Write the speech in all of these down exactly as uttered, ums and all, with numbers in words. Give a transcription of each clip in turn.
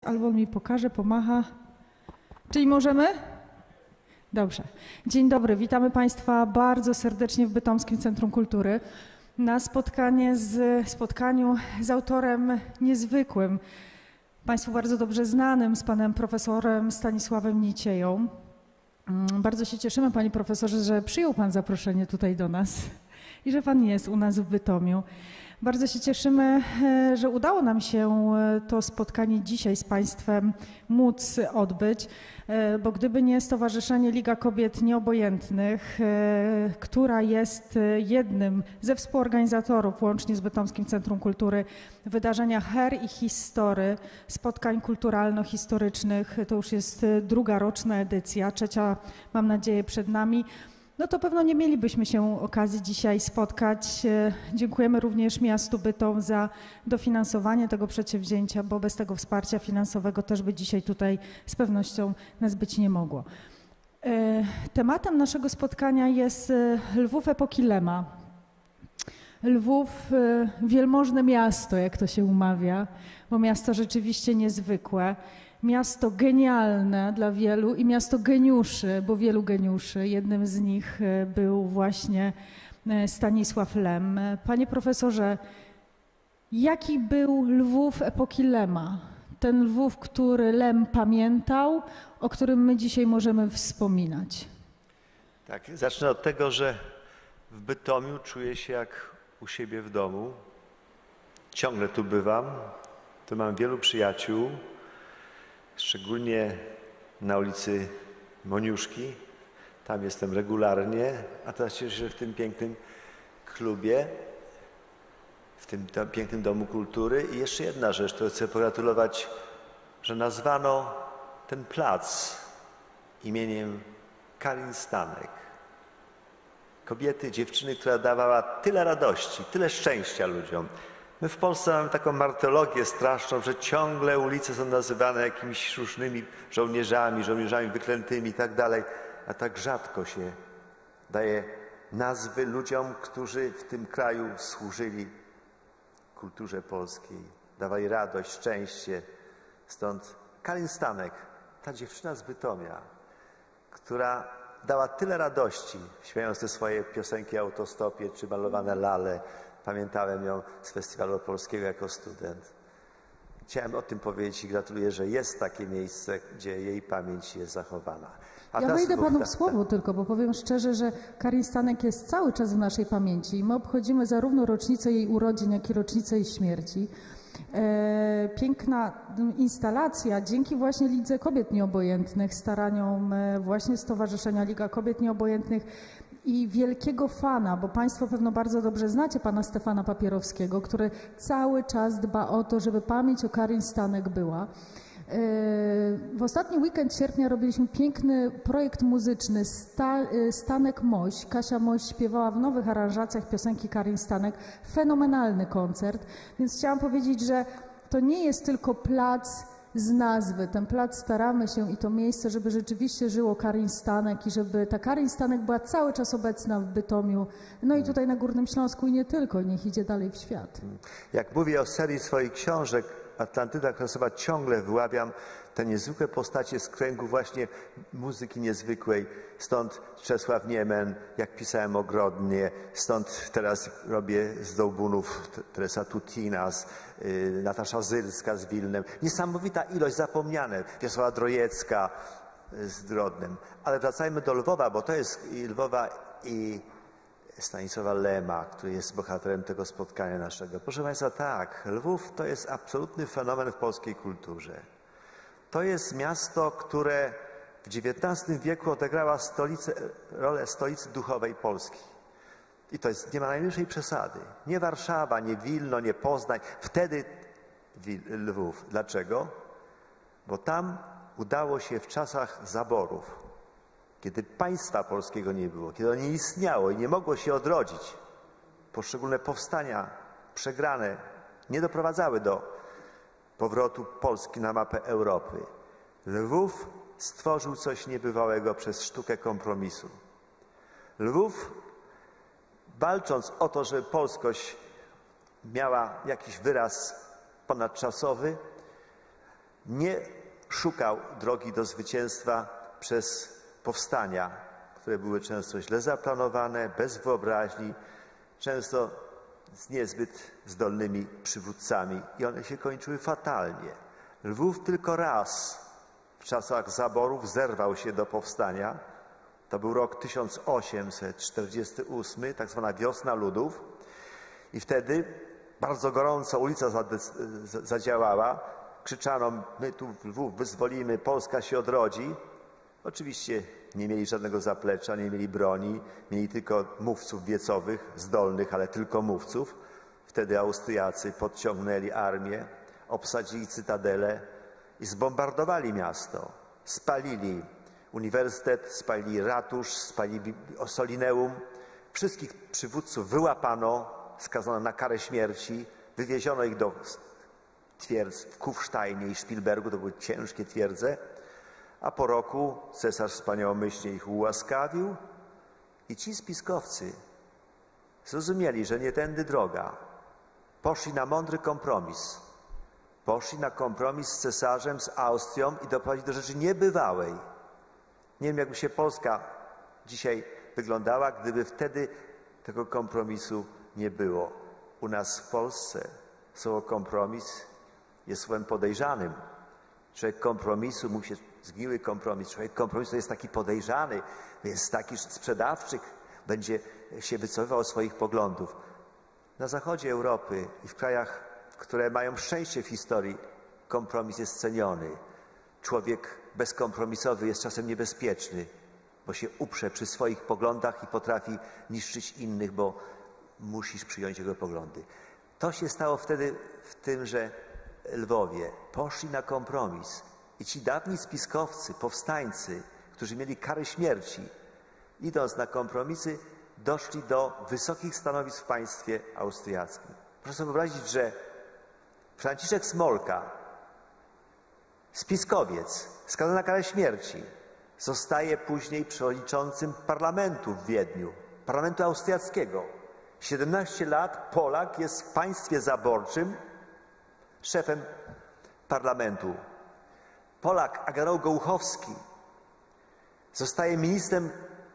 Albo mi pokaże, pomacha. Czyli możemy? Dobrze. Dzień dobry, witamy Państwa bardzo serdecznie w Bytomskim Centrum Kultury na spotkanie z, spotkaniu z autorem niezwykłym, Państwu bardzo dobrze znanym, z panem profesorem Stanisławem Nicieją. Bardzo się cieszymy, panie profesorze, że przyjął pan zaproszenie tutaj do nas i że pan jest u nas w Bytomiu. Bardzo się cieszymy, że udało nam się to spotkanie dzisiaj z Państwem móc odbyć, bo gdyby nie Stowarzyszenie Liga Kobiet Nieobojętnych, która jest jednym ze współorganizatorów łącznie z Bytomskim Centrum Kultury wydarzenia Her i History, spotkań kulturalno-historycznych, to już jest druga roczna edycja, trzecia mam nadzieję przed nami, no to pewno nie mielibyśmy się okazji dzisiaj spotkać. Dziękujemy również miastu Bytom za dofinansowanie tego przedsięwzięcia, bo bez tego wsparcia finansowego też by dzisiaj tutaj z pewnością nas być nie mogło. Tematem naszego spotkania jest Lwów epoki Lema. Lwów, wielmożne miasto, jak to się umawia, bo miasto rzeczywiście niezwykłe. Miasto genialne dla wielu i miasto geniuszy, bo wielu geniuszy. Jednym z nich był właśnie Stanisław Lem. Panie profesorze, jaki był Lwów epoki Lema? Ten Lwów, który Lem pamiętał, o którym my dzisiaj możemy wspominać. Tak, zacznę od tego, że w Bytomiu czuję się jak u siebie w domu. Ciągle tu bywam, tu mam wielu przyjaciół. Szczególnie na ulicy Moniuszki, tam jestem regularnie, a teraz cieszę się w tym pięknym klubie, w tym pięknym Domu Kultury. I jeszcze jedna rzecz, to chcę pogratulować, że nazwano ten plac imieniem Karin Stanek. Kobiety, dziewczyny, która dawała tyle radości, tyle szczęścia ludziom. My w Polsce mamy taką martyrologię straszną, że ciągle ulice są nazywane jakimiś różnymi żołnierzami, żołnierzami wyklętymi i tak dalej, a tak rzadko się daje nazwy ludziom, którzy w tym kraju służyli kulturze polskiej, dawali radość, szczęście. Stąd Karin Stanek, ta dziewczyna z Bytomia, która dała tyle radości, śpiewając te swoje piosenki Autostopie czy Malowane lale. Pamiętałem ją z Festiwalu Opolskiego jako student. Chciałem o tym powiedzieć i gratuluję, że jest takie miejsce, gdzie jej pamięć jest zachowana. A ja wejdę panu w słowo tylko, bo powiem szczerze, że Karin Stanek jest cały czas w naszej pamięci. My obchodzimy zarówno rocznicę jej urodzin, jak i rocznicę jej śmierci. E, piękna instalacja dzięki właśnie Lidze Kobiet Nieobojętnych, staraniom właśnie Stowarzyszenia Liga Kobiet Nieobojętnych i wielkiego fana, bo Państwo pewno bardzo dobrze znacie pana Stefana Papierowskiego, który cały czas dba o to, żeby pamięć o Karin Stanek była. W ostatni weekend sierpnia robiliśmy piękny projekt muzyczny Stanek Moś. Kasia Moś śpiewała w nowych aranżacjach piosenki Karin Stanek. Fenomenalny koncert, więc chciałam powiedzieć, że to nie jest tylko plac z nazwy. Ten plac staramy się i to miejsce, żeby rzeczywiście żyło Karin Stanek i żeby ta Karin Stanek była cały czas obecna w Bytomiu, no i tutaj na Górnym Śląsku i nie tylko, niech idzie dalej w świat. Jak mówię o serii swoich książek Atlantyda Krasowa, ciągle wyławiam te niezwykłe postacie z kręgu właśnie muzyki niezwykłej. Stąd Czesław Niemen, jak pisałem Ogrodnie, stąd teraz robię z Dołbunów Teresa Tutinas, yy, Natasza Zylska z Wilnem. Niesamowita ilość, zapomniane, Wiesława Drojecka z Grodnem. Ale wracajmy do Lwowa, bo to jest i Lwowa i Stanisława Lema, który jest bohaterem tego spotkania naszego. Proszę Państwa, tak, Lwów to jest absolutny fenomen w polskiej kulturze. To jest miasto, które w dziewiętnastym wieku odegrała stolicę, rolę stolicy duchowej Polski. I to jest, nie ma najmniejszej przesady. Nie Warszawa, nie Wilno, nie Poznań. Wtedy Lwów. Dlaczego? Bo tam udało się w czasach zaborów, kiedy państwa polskiego nie było, kiedy ono nie istniało i nie mogło się odrodzić, poszczególne powstania przegrane nie doprowadzały do powrotu Polski na mapę Europy. Lwów stworzył coś niebywałego przez sztukę kompromisu. Lwów, walcząc o to, żeby polskość miała jakiś wyraz ponadczasowy, nie szukał drogi do zwycięstwa przez powstania, które były często źle zaplanowane, bez wyobraźni, często z niezbyt zdolnymi przywódcami i one się kończyły fatalnie. Lwów tylko raz w czasach zaborów zerwał się do powstania. To był rok tysiąc osiemset czterdziesty ósmy, tak zwana wiosna ludów i wtedy bardzo gorąco ulica zadziałała. Krzyczano, my tu Lwów wyzwolimy, Polska się odrodzi. Oczywiście nie mieli żadnego zaplecza, nie mieli broni, mieli tylko mówców wiecowych, zdolnych, ale tylko mówców. Wtedy Austriacy podciągnęli armię, obsadzili cytadelę i zbombardowali miasto. Spalili uniwersytet, spalili ratusz, spalili Ossolineum. Wszystkich przywódców wyłapano, skazano na karę śmierci, wywieziono ich do twierdz w Kufsteinie i Spielbergu, to były ciężkie twierdze, a po roku cesarz wspaniałomyślnie ich ułaskawił i ci spiskowcy zrozumieli, że nie tędy droga. Poszli na mądry kompromis. Poszli na kompromis z cesarzem, z Austrią i doprowadzili do rzeczy niebywałej. Nie wiem, jakby się Polska dzisiaj wyglądała, gdyby wtedy tego kompromisu nie było. U nas w Polsce słowo kompromis jest słowem podejrzanym. Człowiek kompromisu, mówi się zgniły kompromis. Człowiek kompromisu jest taki podejrzany, jest taki sprzedawczyk, będzie się wycofywał z swoich poglądów. Na zachodzie Europy i w krajach, które mają szczęście w historii, kompromis jest ceniony. Człowiek bezkompromisowy jest czasem niebezpieczny, bo się uprze przy swoich poglądach i potrafi niszczyć innych, bo musisz przyjąć jego poglądy. To się stało wtedy w tymże Lwowie. Poszli na kompromis i ci dawni spiskowcy, powstańcy, którzy mieli karę śmierci, idąc na kompromisy, doszli do wysokich stanowisk w państwie austriackim. Proszę sobie wyobrazić, że Franciszek Smolka, spiskowiec, skazany na karę śmierci, zostaje później przewodniczącym parlamentu w Wiedniu, parlamentu austriackiego. siedemnaście lat Polak jest w państwie zaborczym szefem parlamentu. Polak, a generał Gołuchowski, zostaje ministrem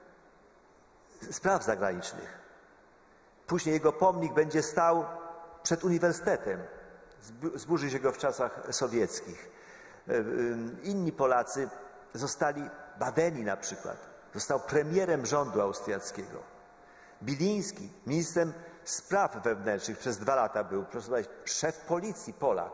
spraw zagranicznych. Później jego pomnik będzie stał przed uniwersytetem. Zburzy się go w czasach sowieckich. Inni Polacy zostali, Badeni na przykład, został premierem rządu austriackiego. Biliński, ministrem spraw wewnętrznych przez dwa lata był, proszę zobaczyć, szef policji Polak.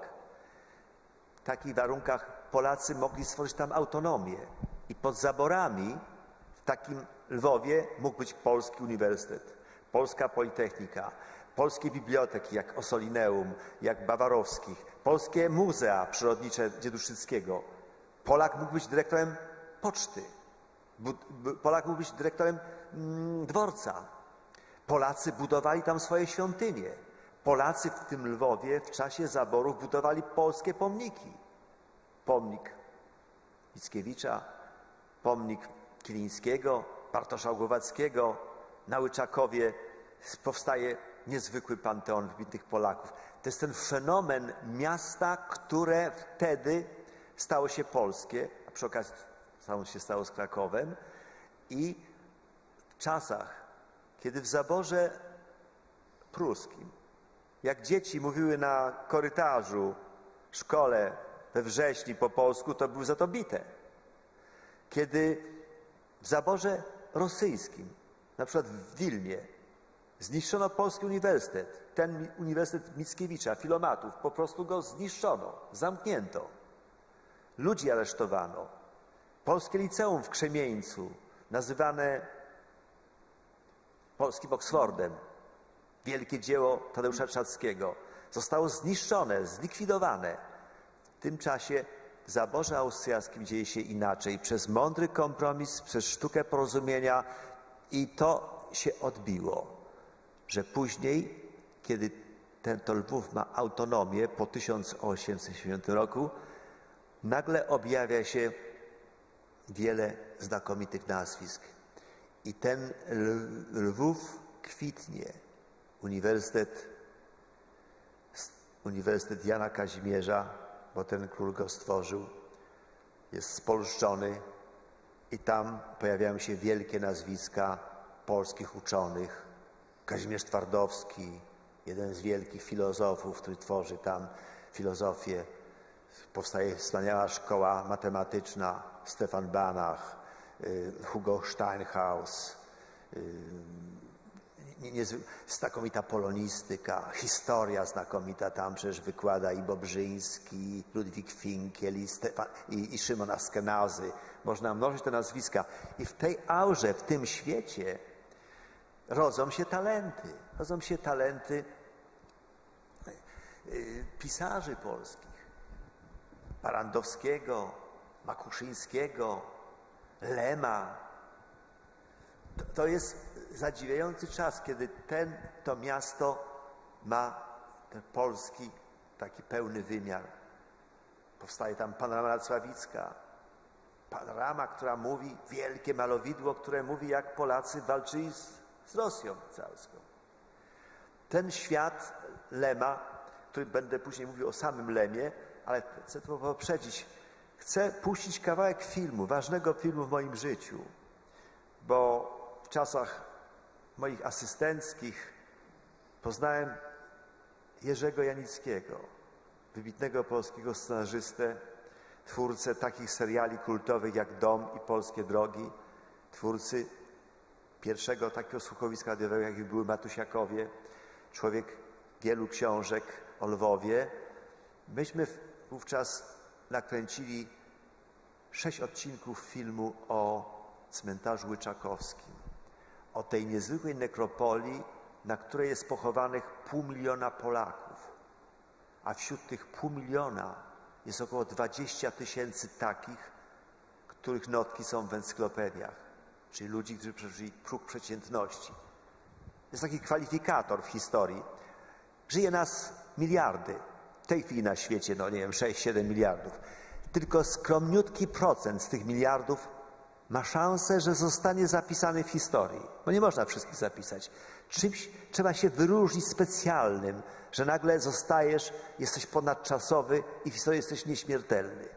W takich warunkach Polacy mogli stworzyć tam autonomię i pod zaborami w takim Lwowie mógł być polski uniwersytet, polska politechnika, polskie biblioteki jak Ossolineum, jak Bawarowskich, polskie muzea przyrodnicze Dzieduszyckiego. Polak mógł być dyrektorem poczty, Polak mógł być dyrektorem mm, dworca. Polacy budowali tam swoje świątynie. Polacy w tym Lwowie w czasie zaborów budowali polskie pomniki. Pomnik Mickiewicza, pomnik Kilińskiego, Bartosza Głowackiego. Na Łyczakowie powstaje niezwykły panteon wybitnych Polaków. To jest ten fenomen miasta, które wtedy stało się polskie, a przy okazji samo się stało z Krakowem. I w czasach, kiedy w zaborze pruskim, jak dzieci mówiły na korytarzu w szkole we wrześni po polsku, to były za to bite. Kiedy w zaborze rosyjskim, na przykład w Wilnie, zniszczono polski uniwersytet, ten uniwersytet Mickiewicza, filomatów, po prostu go zniszczono, zamknięto. Ludzi aresztowano. Polskie liceum w Krzemieńcu, nazywane polskim Oksfordem, wielkie dzieło Tadeusza Czackiego, zostało zniszczone, zlikwidowane. W tym czasie w zaborze austriackim dzieje się inaczej. Przez mądry kompromis, przez sztukę porozumienia i to się odbiło, że później, kiedy ten to Lwów ma autonomię po tysiąc osiemset siedemdziesiątym roku, nagle objawia się wiele znakomitych nazwisk. I ten Lwów kwitnie. Uniwersytet, Uniwersytet Jana Kazimierza, bo ten król go stworzył, jest spolszczony i tam pojawiają się wielkie nazwiska polskich uczonych. Kazimierz Twardowski, jeden z wielkich filozofów, który tworzy tam filozofię. Powstaje wspaniała szkoła matematyczna, Stefan Banach, Hugo Steinhaus, znakomita polonistyka, historia znakomita, tam przecież wykłada i Bobrzyński, Ludwik Finkiel i, Stefan, i, i Szymon Askenazy. Można mnożyć te nazwiska. I w tej aurze, w tym świecie rodzą się talenty. Rodzą się talenty pisarzy polskich. Barandowskiego, Makuszyńskiego, Lema. To, to jest zadziwiający czas, kiedy ten, to miasto ma ten polski taki pełny wymiar. Powstaje tam panorama Racławicka. Panorama, która mówi, wielkie malowidło, które mówi, jak Polacy walczyli z, z Rosją carską. Ten świat Lema, który będę później mówił o samym Lemie, ale chcę to poprzedzić. Chcę puścić kawałek filmu, ważnego filmu w moim życiu, bo w czasach moich asystenckich poznałem Jerzego Janickiego, wybitnego polskiego scenarzystę, twórcę takich seriali kultowych jak Dom i Polskie Drogi, twórcy pierwszego takiego słuchowiska radiowego, jak były Matusiakowie, człowiek wielu książek o Lwowie. Myśmy wówczas nakręcili sześć odcinków filmu o cmentarzu Łyczakowskim, o tej niezwykłej nekropolii, na której jest pochowanych pół miliona Polaków, a wśród tych pół miliona jest około dwadzieścia tysięcy takich, których notki są w encyklopediach, czyli ludzi, którzy przeżyli próg przeciętności. Jest taki kwalifikator w historii. Żyje nas miliardy. W tej chwili na świecie, no nie wiem, sześć siedem miliardów. Tylko skromniutki procent z tych miliardów ma szansę, że zostanie zapisany w historii. Bo nie można wszystkich zapisać. Czymś trzeba się wyróżnić specjalnym, że nagle zostajesz, jesteś ponadczasowy i w historii jesteś nieśmiertelny.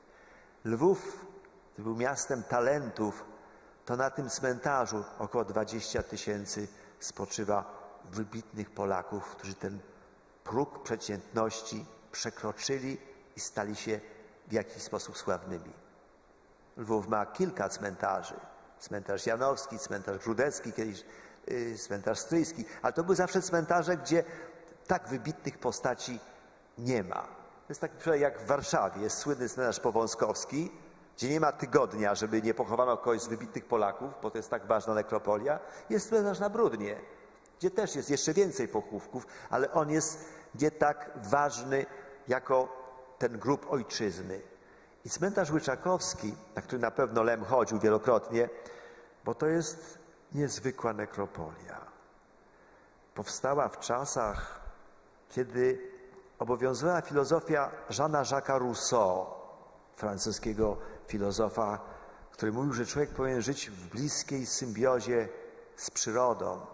Lwów, który był miastem talentów, to na tym cmentarzu około dwadzieścia tysięcy spoczywa wybitnych Polaków, którzy ten próg przeciętności przekroczyli i stali się w jakiś sposób sławnymi. Lwów ma kilka cmentarzy. Cmentarz Janowski, cmentarz Grudecki, kiedyś yy, cmentarz Stryjski, ale to były zawsze cmentarze, gdzie tak wybitnych postaci nie ma. To jest taki przykład jak w Warszawie. Jest słynny cmentarz Powązkowski, gdzie nie ma tygodnia, żeby nie pochowano kogoś z wybitnych Polaków, bo to jest tak ważna nekropolia. Jest cmentarz na Brudnie, gdzie też jest jeszcze więcej pochówków, ale on jest nie tak ważny jako ten grób ojczyzny. I cmentarz Łyczakowski, na który na pewno Lem chodził wielokrotnie, bo to jest niezwykła nekropolia. Powstała w czasach, kiedy obowiązywała filozofia Jeana-Jacques'a Rousseau, francuskiego filozofa, który mówił, że człowiek powinien żyć w bliskiej symbiozie z przyrodą.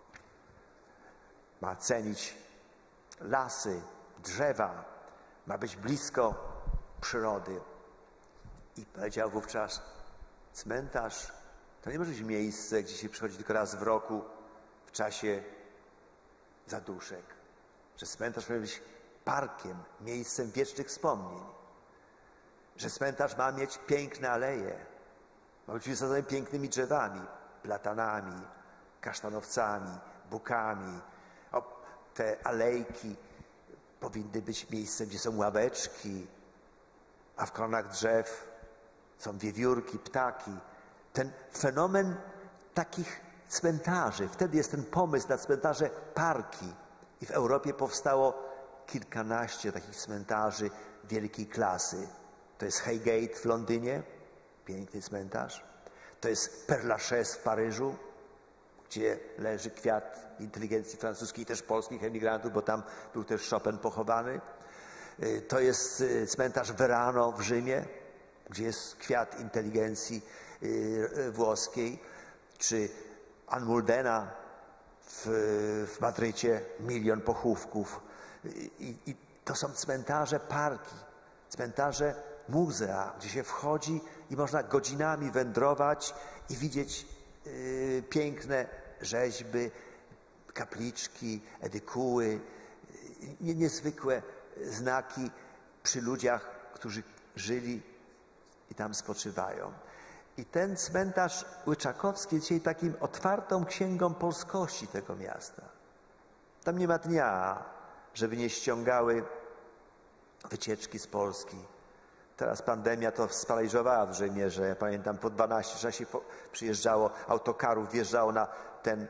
Ma cenić lasy, drzewa, ma być blisko przyrody. I powiedział wówczas, cmentarz to nie może być miejsce, gdzie się przychodzi tylko raz w roku w czasie zaduszek. Że cmentarz powinien być parkiem, miejscem wiecznych wspomnień. Że cmentarz ma mieć piękne aleje. Ma być wysadzony pięknymi drzewami, platanami, kasztanowcami, bukami. O, te alejki powinny być miejscem, gdzie są ławeczki, a w koronach drzew są wiewiórki, ptaki. Ten fenomen takich cmentarzy, wtedy jest ten pomysł na cmentarze parki. I w Europie powstało kilkanaście takich cmentarzy wielkiej klasy. To jest Highgate w Londynie, piękny cmentarz. To jest Père Lachaise w Paryżu, gdzie leży kwiat inteligencji francuskiej i też polskich emigrantów, bo tam był też Chopin pochowany. To jest cmentarz Verano w Rzymie, gdzie jest kwiat inteligencji włoskiej, czy Almudena w, w Madrycie, milion pochówków. I, I to są cmentarze parki. cmentarze, muzea, gdzie się wchodzi i można godzinami wędrować i widzieć yy, piękne rzeźby, kapliczki, edykuły, yy, niezwykłe znaki przy ludziach, którzy żyli i tam spoczywają. I ten cmentarz łyczakowski jest dzisiaj takim otwartą księgą polskości tego miasta. Tam nie ma dnia, żeby nie ściągały wycieczki z Polski. Teraz pandemia to sparaliżowała w dużej mierze. Ja pamiętam, po dwanaście się przyjeżdżało, autokarów wjeżdżało na ten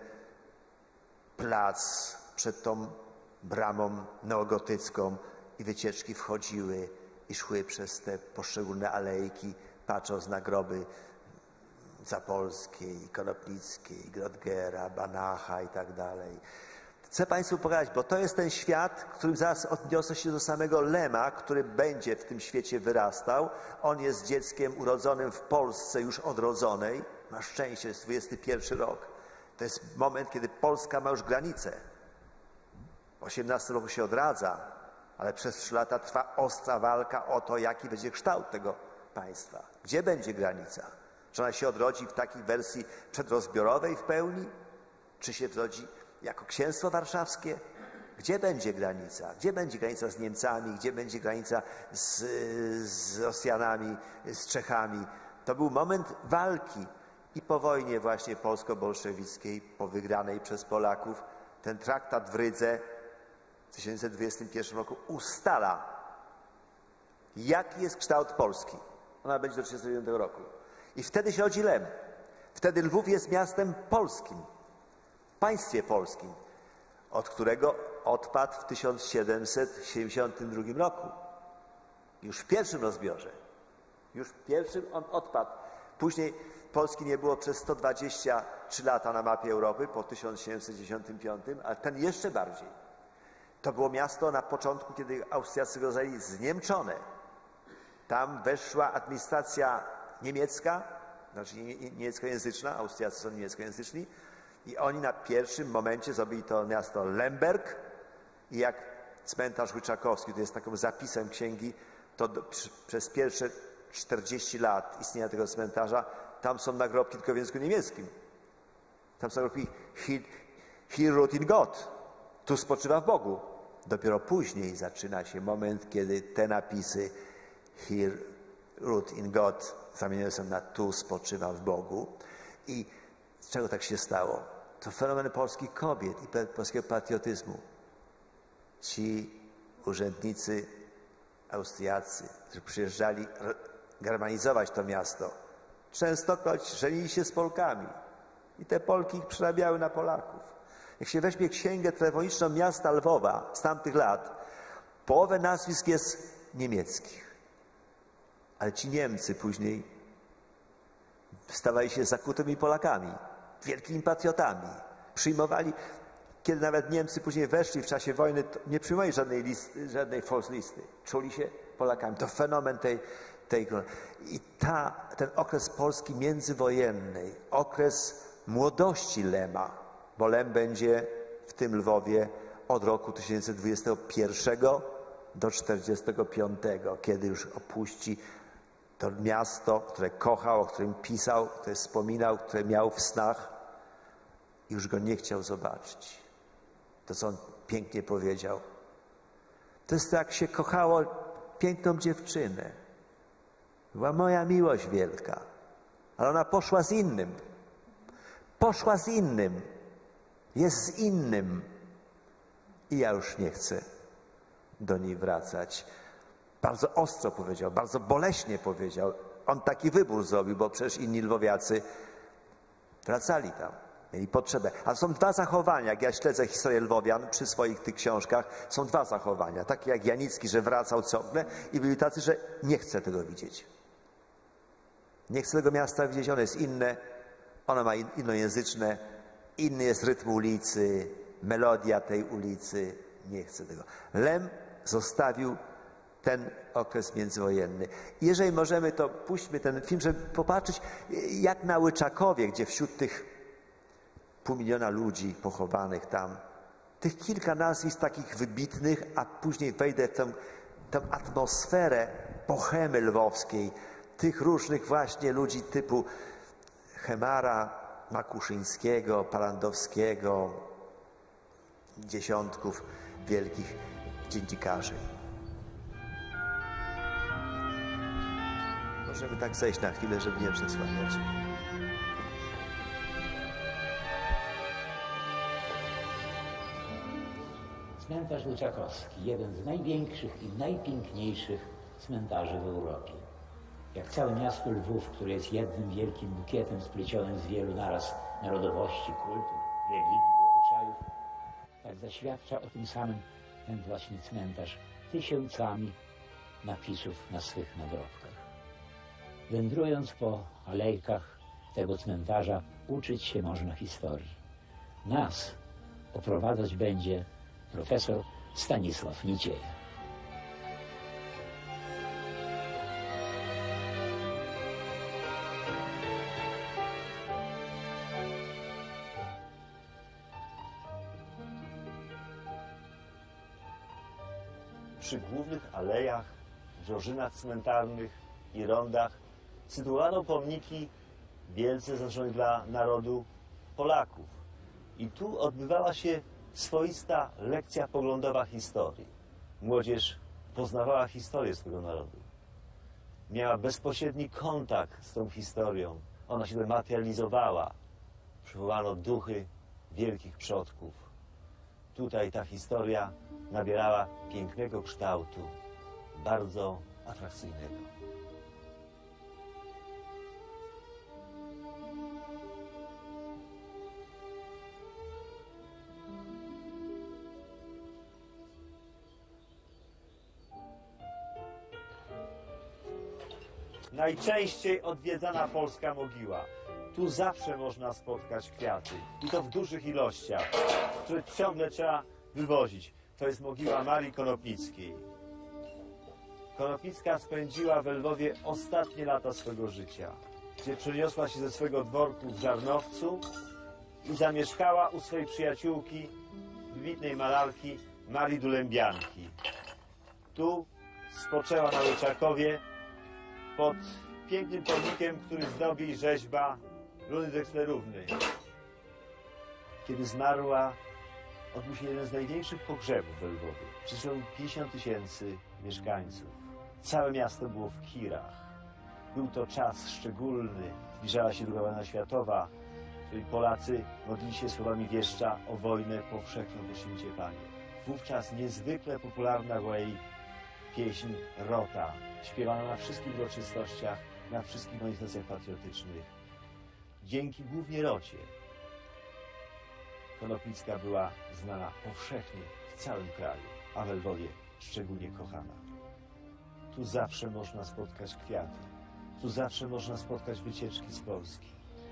plac przed tą bramą neogotycką i wycieczki wchodziły i szły przez te poszczególne alejki, patrząc na groby Zapolskiej, Konopnickiej, Grotgera, Banacha i tak dalej. Chcę Państwu pokazać, bo to jest ten świat, którym zaraz odniosę się do samego Lema, który będzie w tym świecie wyrastał. On jest dzieckiem urodzonym w Polsce, już odrodzonej. Ma szczęście, jest dwudziesty pierwszy rok. To jest moment, kiedy Polska ma już granicę. W osiemnastym roku się odradza, ale przez trzy lata trwa ostra walka o to, jaki będzie kształt tego państwa. Gdzie będzie granica? Czy ona się odrodzi w takiej wersji przedrozbiorowej w pełni? Czy się odrodzi jako księstwo warszawskie? Gdzie będzie granica? Gdzie będzie granica z Niemcami? Gdzie będzie granica z, z Rosjanami, z Czechami? To był moment walki i po wojnie właśnie polsko-bolszewickiej, po wygranej przez Polaków, ten traktat w Rydze w tysiąc dziewięćset dwudziestym pierwszym roku ustala, jaki jest kształt Polski. Ona będzie do tysiąc dziewięćset trzydziestego dziewiątego roku. I wtedy się rodzi Lem. Wtedy Lwów jest miastem polskim, państwie polskim, od którego odpadł w tysiąc siedemset siedemdziesiątym drugim roku. Już w pierwszym rozbiorze. Już w pierwszym on odpadł. Później Polski nie było przez sto dwadzieścia trzy lata na mapie Europy, po tysiąc siedemset dziewięćdziesiątym piątym, ale ten jeszcze bardziej. To było miasto na początku, kiedy Austriacy go zajęli, zniemczone. Tam weszła administracja niemiecka, znaczy niemieckojęzyczna, Austriacy są niemieckojęzyczni, i oni na pierwszym momencie zrobili to miasto Lemberg i jak cmentarz łyczakowski, to jest takim zapisem księgi, to do, przy, przez pierwsze czterdzieści lat istnienia tego cmentarza, tam są nagrobki tylko w języku niemieckim. Tam są nagrobki Hier ruht in Gott, tu spoczywa w Bogu. Dopiero później zaczyna się moment, kiedy te napisy Hier ruht in Gott zamienione są na tu spoczywa w Bogu. I z czego tak się stało? To fenomen polskich kobiet i polskiego patriotyzmu. Ci urzędnicy austriaccy, którzy przyjeżdżali germanizować to miasto, częstokroć żenili się z Polkami i te Polki ich przerabiały na Polaków. Jak się weźmie księgę telefoniczną miasta Lwowa z tamtych lat, połowę nazwisk jest niemieckich. Ale ci Niemcy później stawali się zakutymi Polakami, wielkimi patriotami. Przyjmowali, kiedy nawet Niemcy później weszli w czasie wojny, nie przyjmowali żadnej listy, żadnej Volkslisty. Czuli się Polakami. To fenomen tej, tej i ta, ten okres Polski międzywojennej, okres młodości Lema, bo Lem będzie w tym Lwowie od roku tysiąc dziewięćset dwudziestego pierwszego do czterdziestego piątego, kiedy już opuści to miasto, które kochał, o którym pisał, które wspominał, które miał w snach, już go nie chciał zobaczyć. To, co on pięknie powiedział. To jest tak, jak się kochało piękną dziewczynę. Była moja miłość wielka, ale ona poszła z innym. Poszła z innym. Jest z innym. I ja już nie chcę do niej wracać. Bardzo ostro powiedział, bardzo boleśnie powiedział. On taki wybór zrobił, bo przecież inni lwowiacy wracali tam, mieli potrzebę. A są dwa zachowania, jak ja śledzę historię Lwowian przy swoich tych książkach, są dwa zachowania. Takie jak Janicki, że wracał ciągle, i byli tacy, że nie chcę tego widzieć. Nie chcę tego miasta widzieć, ono jest inne, ono ma innojęzyczne, inny jest rytm ulicy, melodia tej ulicy. Nie chcę tego. Lem zostawił ten okres międzywojenny. Jeżeli możemy, to puśćmy ten film, żeby popatrzeć, jak na Łyczakowie, gdzie wśród tych pół miliona ludzi pochowanych tam, tych kilka nazwisk takich wybitnych, a później wejdę w tę tę atmosferę bohemy lwowskiej, tych różnych właśnie ludzi typu Chemara, Makuszyńskiego, Palandowskiego, dziesiątków wielkich dziennikarzy. Możemy tak zejść na chwilę, żeby nie przesłaniać. Cmentarz Łyczakowski, jeden z największych i najpiękniejszych cmentarzy w Europie. Jak całe miasto Lwów, które jest jednym wielkim bukietem splecionym z wielu naraz narodowości, kultur, religii, obyczajów, tak zaświadcza o tym samym ten właśnie cmentarz tysiącami napisów na swych nagrobkach. Wędrując po alejkach tego cmentarza, uczyć się można historii. Nas oprowadzać będzie profesor Stanisław Nicieja. Przy głównych alejach, drożynach cmentarnych i rondach sytuowano pomniki wielce znaczące dla narodu Polaków. I tu odbywała się swoista lekcja poglądowa historii. Młodzież poznawała historię swojego narodu. Miała bezpośredni kontakt z tą historią. Ona się materializowała. Przywołano duchy wielkich przodków. Tutaj ta historia nabierała pięknego kształtu, bardzo atrakcyjnego. Najczęściej odwiedzana polska mogiła. Tu zawsze można spotkać kwiaty. I to w dużych ilościach, które ciągle trzeba wywozić. To jest mogiła Marii Konopnickiej. Konopnicka spędziła w Lwowie ostatnie lata swego życia, gdzie przeniosła się ze swego dworku w Żarnowcu i zamieszkała u swojej przyjaciółki, wybitnej malarki Marii Dulębianki. Tu spoczęła na Łyczakowie pod pięknym pomnikiem, który zdobi rzeźba Luny Dekslerówny. Kiedy zmarła, odbył się jeden z największych pogrzebów w Lwowie. Przyszło pięćdziesiąt tysięcy mieszkańców. Całe miasto było w kirach. Był to czas szczególny. Zbliżała się druga wojna światowa, w której Polacy modlili się słowami wieszcza o wojnę powszechną po święcie Panie. Wówczas niezwykle popularna była jej pieśń Rota, śpiewana na wszystkich uroczystościach, na wszystkich manifestacjach patriotycznych. Dzięki głównie Rocie Konopnicka była znana powszechnie w całym kraju, a w Lwowie szczególnie kochana. Tu zawsze można spotkać kwiaty, tu zawsze można spotkać wycieczki z Polski.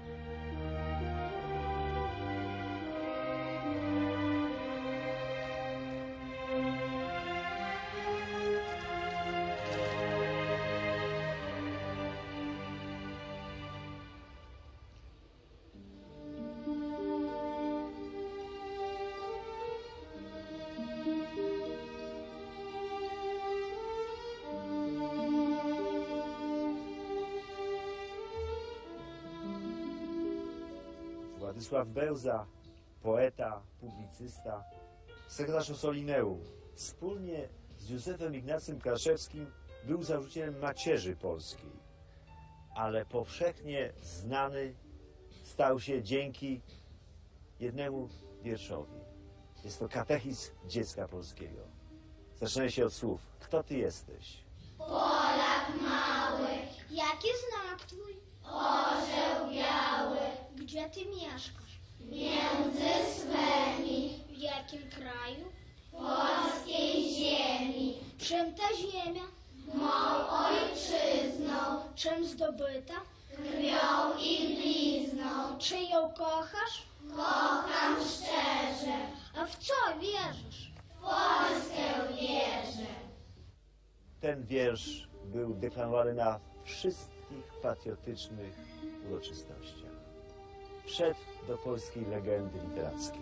Władysław Bełza, poeta, publicysta, sekretarz Ossolineum, wspólnie z Józefem Ignacym Karszewskim był założycielem Macierzy Polskiej, ale powszechnie znany stał się dzięki jednemu wierszowi. Jest to katechizm dziecka polskiego. Zaczyna się od słów: kto ty jesteś? Polak mały. Jaki znak twój? Orzeł biały. Gdzie ty mieszkasz? Między swymi. W jakim kraju? Polskiej ziemi. Czym ta ziemia? Mą ojczyzną. Czym zdobyta? Krwią i blizną. Czy ją kochasz? Kocham szczerze. A w co wierzysz? W Polskę wierzę. Ten wiersz był deklamowany na wszystkich patriotycznych uroczystościach. Wszedł do polskiej legendy literackiej.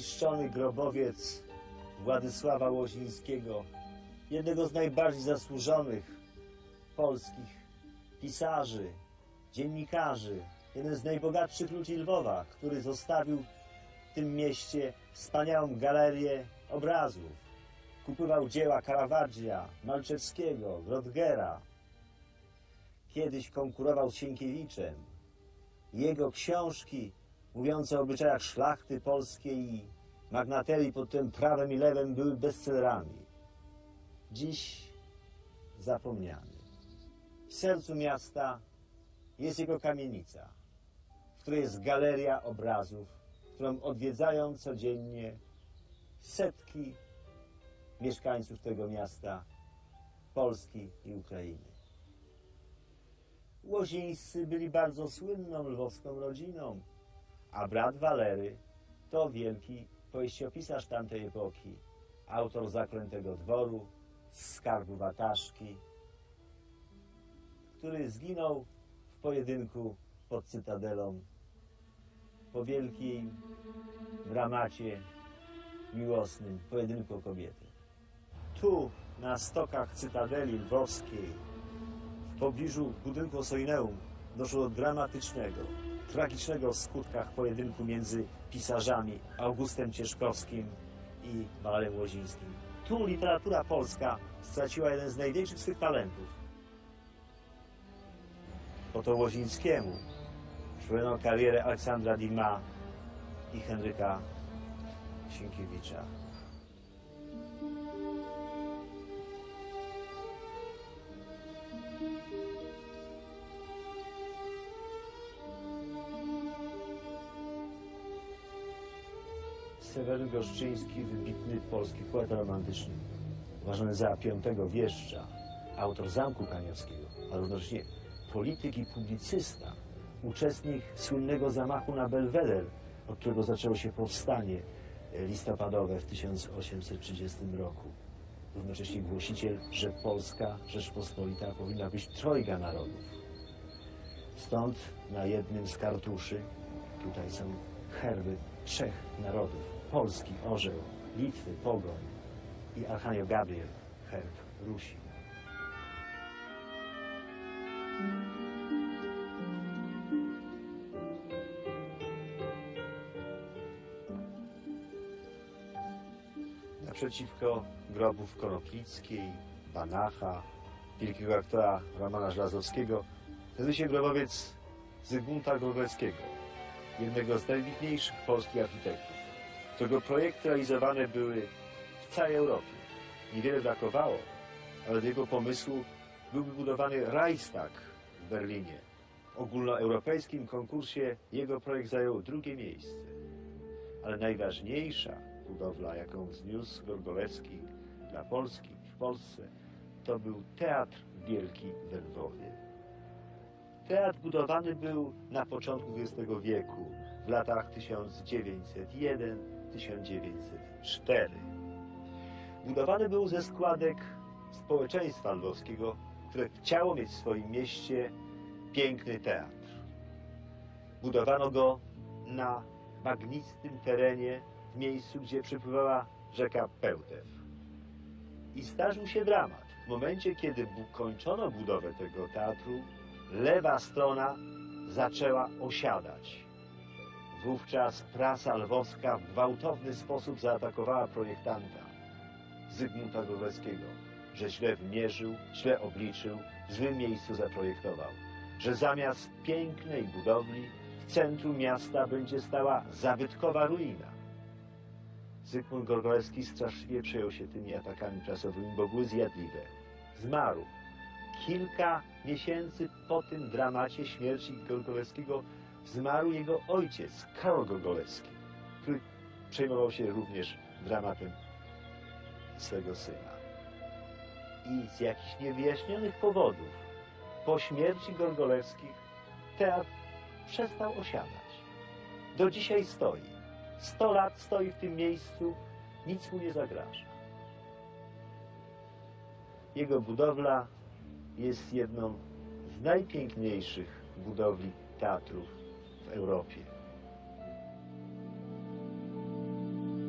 zniszczony grobowiec Władysława Łozińskiego, jednego z najbardziej zasłużonych polskich pisarzy, dziennikarzy, jeden z najbogatszych ludzi Lwowa, który zostawił w tym mieście wspaniałą galerię obrazów. Kupował dzieła Caravaggia, Malczewskiego, Brodgera. Kiedyś konkurował z Sienkiewiczem. Jego książki mówiące o obyczajach szlachty polskiej i magnaterii pod tym prawem i lewem były bestsellerami. Dziś zapomniany. W sercu miasta jest jego kamienica, w której jest galeria obrazów, którą odwiedzają codziennie setki mieszkańców tego miasta, Polski i Ukrainy. Łozińscy byli bardzo słynną lwowską rodziną, a brat Walery to wielki powieściopisarz tamtej epoki, autor Zaklętego Dworu, Skarbu Wataszki, który zginął w pojedynku pod Cytadelą po wielkim dramacie miłosnym, pojedynku o kobiety. Tu, na stokach Cytadeli Lwowskiej, w pobliżu budynku Ossolineum, doszło do dramatycznego, tragicznego w skutkach pojedynku między pisarzami Augustem Cieszkowskim i Walerem Łozińskim. Tu literatura polska straciła jeden z największych swych talentów. Oto Łozińskiemu przypominał karierę Aleksandra Dumas i Henryka Sienkiewicza. Seweryn Goszczyński, wybitny polski poeta romantyczny, uważany za piątego wieszcza, autor Zamku Kaniowskiego, a równocześnie polityk i publicysta, uczestnik słynnego zamachu na Belweder, od którego zaczęło się powstanie listopadowe w tysiąc osiemset trzydziestym roku. Równocześnie głosiciel, że Polska Rzeczpospolita powinna być trojga narodów. Stąd na jednym z kartuszy, tutaj są herby trzech narodów, Polski, orzeł, Litwy, pogoń i Archanioł Gabriel, herb Rusi. Naprzeciwko grobów Konopnickiej, Banacha, wielkiego aktora Romana Żelazowskiego, znajduje się grobowiec Zygmunta Gorgeleckiego, jednego z najwybitniejszych polskich architektów, którego projekty realizowane były w całej Europie. Niewiele brakowało, ale do jego pomysłu byłby budowany Reichstag w Berlinie. W ogólnoeuropejskim konkursie jego projekt zajął drugie miejsce. Ale najważniejsza budowla, jaką wzniósł Gorgolewski dla Polski w Polsce, to był Teatr Wielki we Lwowie. Teatr budowany był na początku dwudziestego wieku, w latach tysiąc dziewięćset jeden do tysiąc dziewięćset cztery. Budowany był ze składek społeczeństwa lwowskiego, które chciało mieć w swoim mieście piękny teatr. Budowano go na bagnistym terenie, w miejscu, gdzie przepływała rzeka Pełtew. I zdarzył się dramat. W momencie, kiedy kończono budowę tego teatru, lewa strona zaczęła osiadać. Wówczas prasa lwowska w gwałtowny sposób zaatakowała projektanta Zygmunta Gorgeleckiego, że źle wymierzył, źle obliczył, w złym miejscu zaprojektował, że zamiast pięknej budowli w centrum miasta będzie stała zabytkowa ruina. Zygmunt Gorgolewski straszliwie przejął się tymi atakami prasowymi, bo były zjadliwe. Zmarł. Kilka miesięcy po tym dramacie śmierci Gorgolewskiego zmarł jego ojciec, Karol Gorgolewski, który przejmował się również dramatem swego syna. I z jakichś niewyjaśnionych powodów po śmierci Gorgolewskich teatr przestał osiadać. Do dzisiaj stoi. Sto lat stoi w tym miejscu, nic mu nie zagraża. Jego budowla jest jedną z najpiękniejszych budowli teatrów w Europie.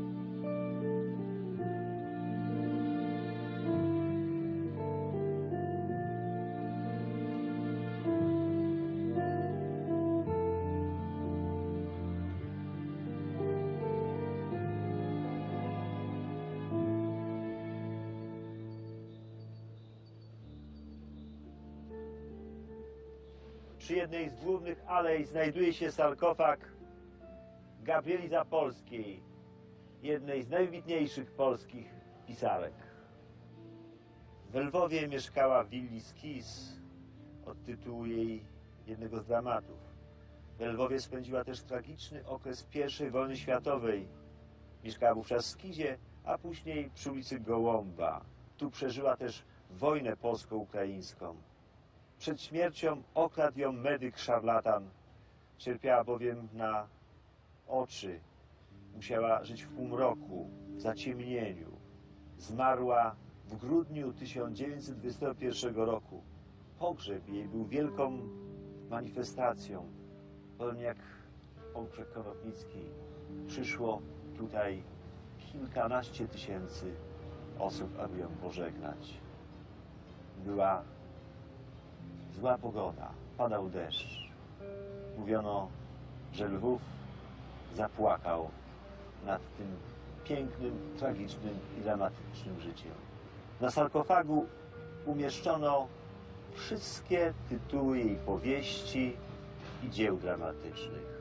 przy jednej z głównych alei znajduje się sarkofag Gabrieli Zapolskiej, jednej z najwybitniejszych polskich pisarek. W Lwowie mieszkała w willi Skiz, od tytułu jej jednego z dramatów. W Lwowie spędziła też tragiczny okres pierwszej wojny światowej. Mieszkała wówczas w Skizie, a później przy ulicy Gołąba. Tu przeżyła też wojnę polsko-ukraińską. Przed śmiercią okradł ją medyk szarlatan. Cierpiała bowiem na oczy. Musiała żyć w półmroku, w zaciemnieniu. Zmarła w grudniu tysiąc dziewięćset dwudziestego pierwszego roku. Pogrzeb jej był wielką manifestacją. Podobnie jak pogrzeb Konopnicki, przyszło tutaj kilkanaście tysięcy osób, aby ją pożegnać. Była zła pogoda, padał deszcz. Mówiono, że Lwów zapłakał nad tym pięknym, tragicznym i dramatycznym życiem. Na sarkofagu umieszczono wszystkie tytuły jej powieści i dzieł dramatycznych.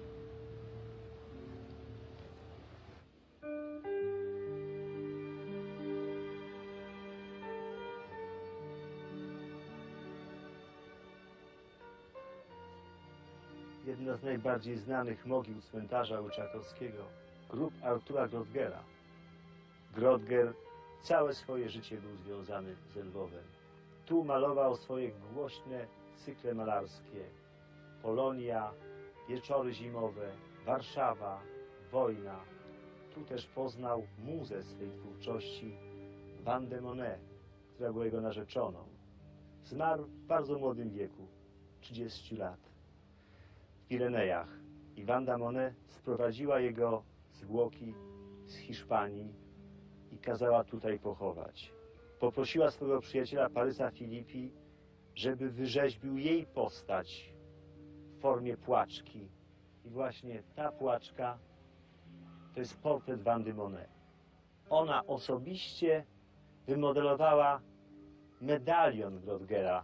Jedna z najbardziej znanych mogił cmentarza Łyczakowskiego, grób Artura Grottgera. Grottger całe swoje życie był związany z Lwowem. Tu malował swoje głośne cykle malarskie. Polonia, Wieczory zimowe, Warszawa, wojna. Tu też poznał muzę swej twórczości, Wandę Monet, która była jego narzeczoną. Zmarł w bardzo młodym wieku, trzydziestu lat, w Pirenejach. I Wanda Monet sprowadziła jego zwłoki z Hiszpanii i kazała tutaj pochować. Poprosiła swojego przyjaciela Parysa Philippi, żeby wyrzeźbił jej postać w formie płaczki. I właśnie ta płaczka to jest portret Wandy Monet. Ona osobiście wymodelowała medalion Grottgera,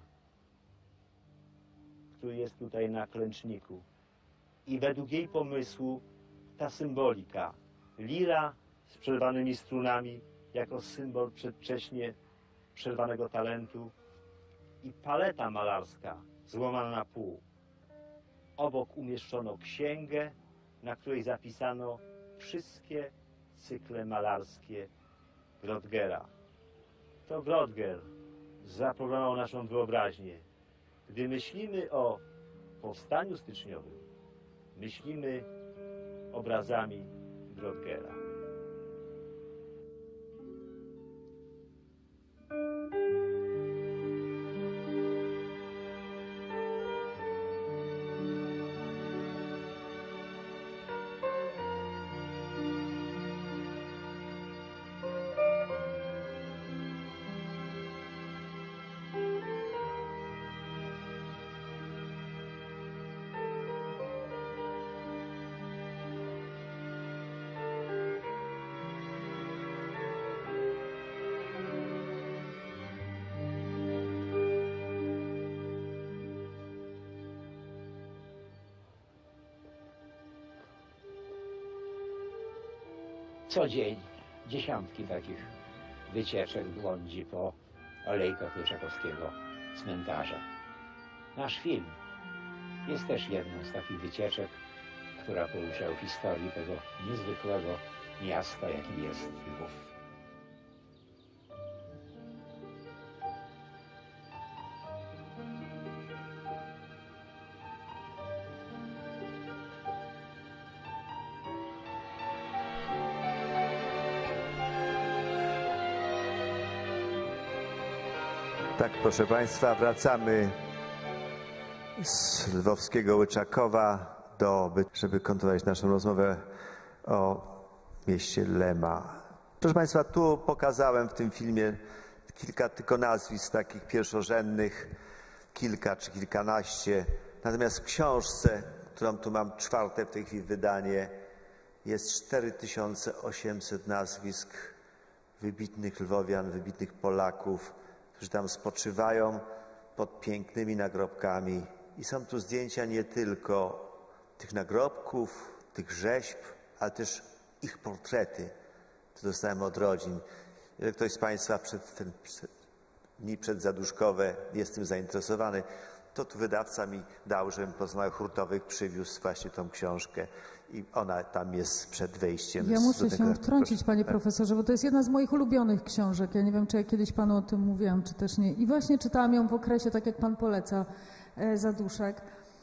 który jest tutaj na klęczniku. I według jej pomysłu ta symbolika, lira z przerwanymi strunami jako symbol przedwcześnie przerwanego talentu i paleta malarska złamana na pół. Obok umieszczono księgę, na której zapisano wszystkie cykle malarskie Grottgera. To Grottger zaprogramował naszą wyobraźnię. Gdy myślimy o powstaniu styczniowym, myślimy obrazami Grottgera. Co dzień dziesiątki takich wycieczek błądzi po alejkach Łyczakowskiego cmentarza. Nasz film jest też jedną z takich wycieczek, która poucza o historii tego niezwykłego miasta, jakim jest Lwów. Tak, proszę Państwa, wracamy z lwowskiego Łyczakowa, do, żeby kontynuować naszą rozmowę o mieście Lema. Proszę Państwa, tu pokazałem w tym filmie kilka tylko nazwisk takich pierwszorzędnych, kilka czy kilkanaście. Natomiast w książce, którą tu mam czwarte w tej chwili wydanie, jest cztery tysiące osiemset nazwisk wybitnych Lwowian, wybitnych Polaków, którzy tam spoczywają pod pięknymi nagrobkami i są tu zdjęcia nie tylko tych nagrobków, tych rzeźb, ale też ich portrety, które dostałem od rodzin. Jeżeli ktoś z Państwa przed, ten, przed, dni przedzaduszkowe jest tym zainteresowany, to tu wydawca mi dał, żebym po znajomych hurtowych przywiózł właśnie tą książkę i ona tam jest przed wejściem. Ja muszę do się tego. wtrącić, panie profesorze, bo to jest jedna z moich ulubionych książek. Ja nie wiem, czy ja kiedyś panu o tym mówiłam, czy też nie. I właśnie czytałam ją w okresie, tak jak pan poleca, Zaduszek.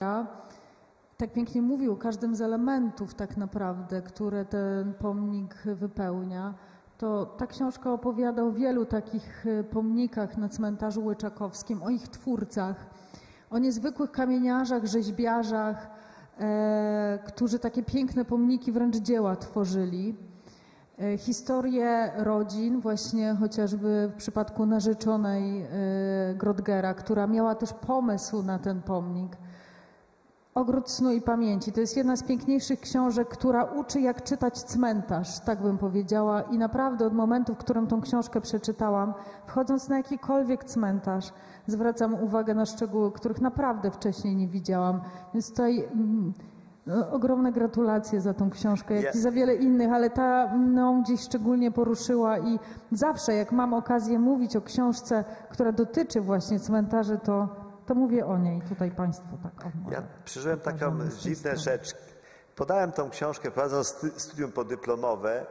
Tak pięknie mówił o każdym z elementów tak naprawdę, które ten pomnik wypełnia. To ta książka opowiada o wielu takich pomnikach na cmentarzu łyczakowskim, o ich twórcach, o niezwykłych kamieniarzach, rzeźbiarzach, e, którzy takie piękne pomniki, wręcz dzieła tworzyli. E, historię rodzin, właśnie chociażby w przypadku narzeczonej e, Grodgera, która miała też pomysł na ten pomnik. Ogród snu i pamięci. To jest jedna z piękniejszych książek, która uczy, jak czytać cmentarz, tak bym powiedziała. I naprawdę od momentu, w którym tą książkę przeczytałam, wchodząc na jakikolwiek cmentarz, zwracam uwagę na szczegóły, których naprawdę wcześniej nie widziałam. Więc tutaj mm, no, ogromne gratulacje za tą książkę, jak Ja- i za wiele innych, ale ta mną gdzieś szczególnie poruszyła i zawsze, jak mam okazję mówić o książce, która dotyczy właśnie cmentarzy, to to mówię o niej. Tutaj Państwo tak o, Ja przeżyłem taką pokażemy z tej dziwną strony. rzecz. Podałem tą książkę, prowadząc stu- studium podyplomowe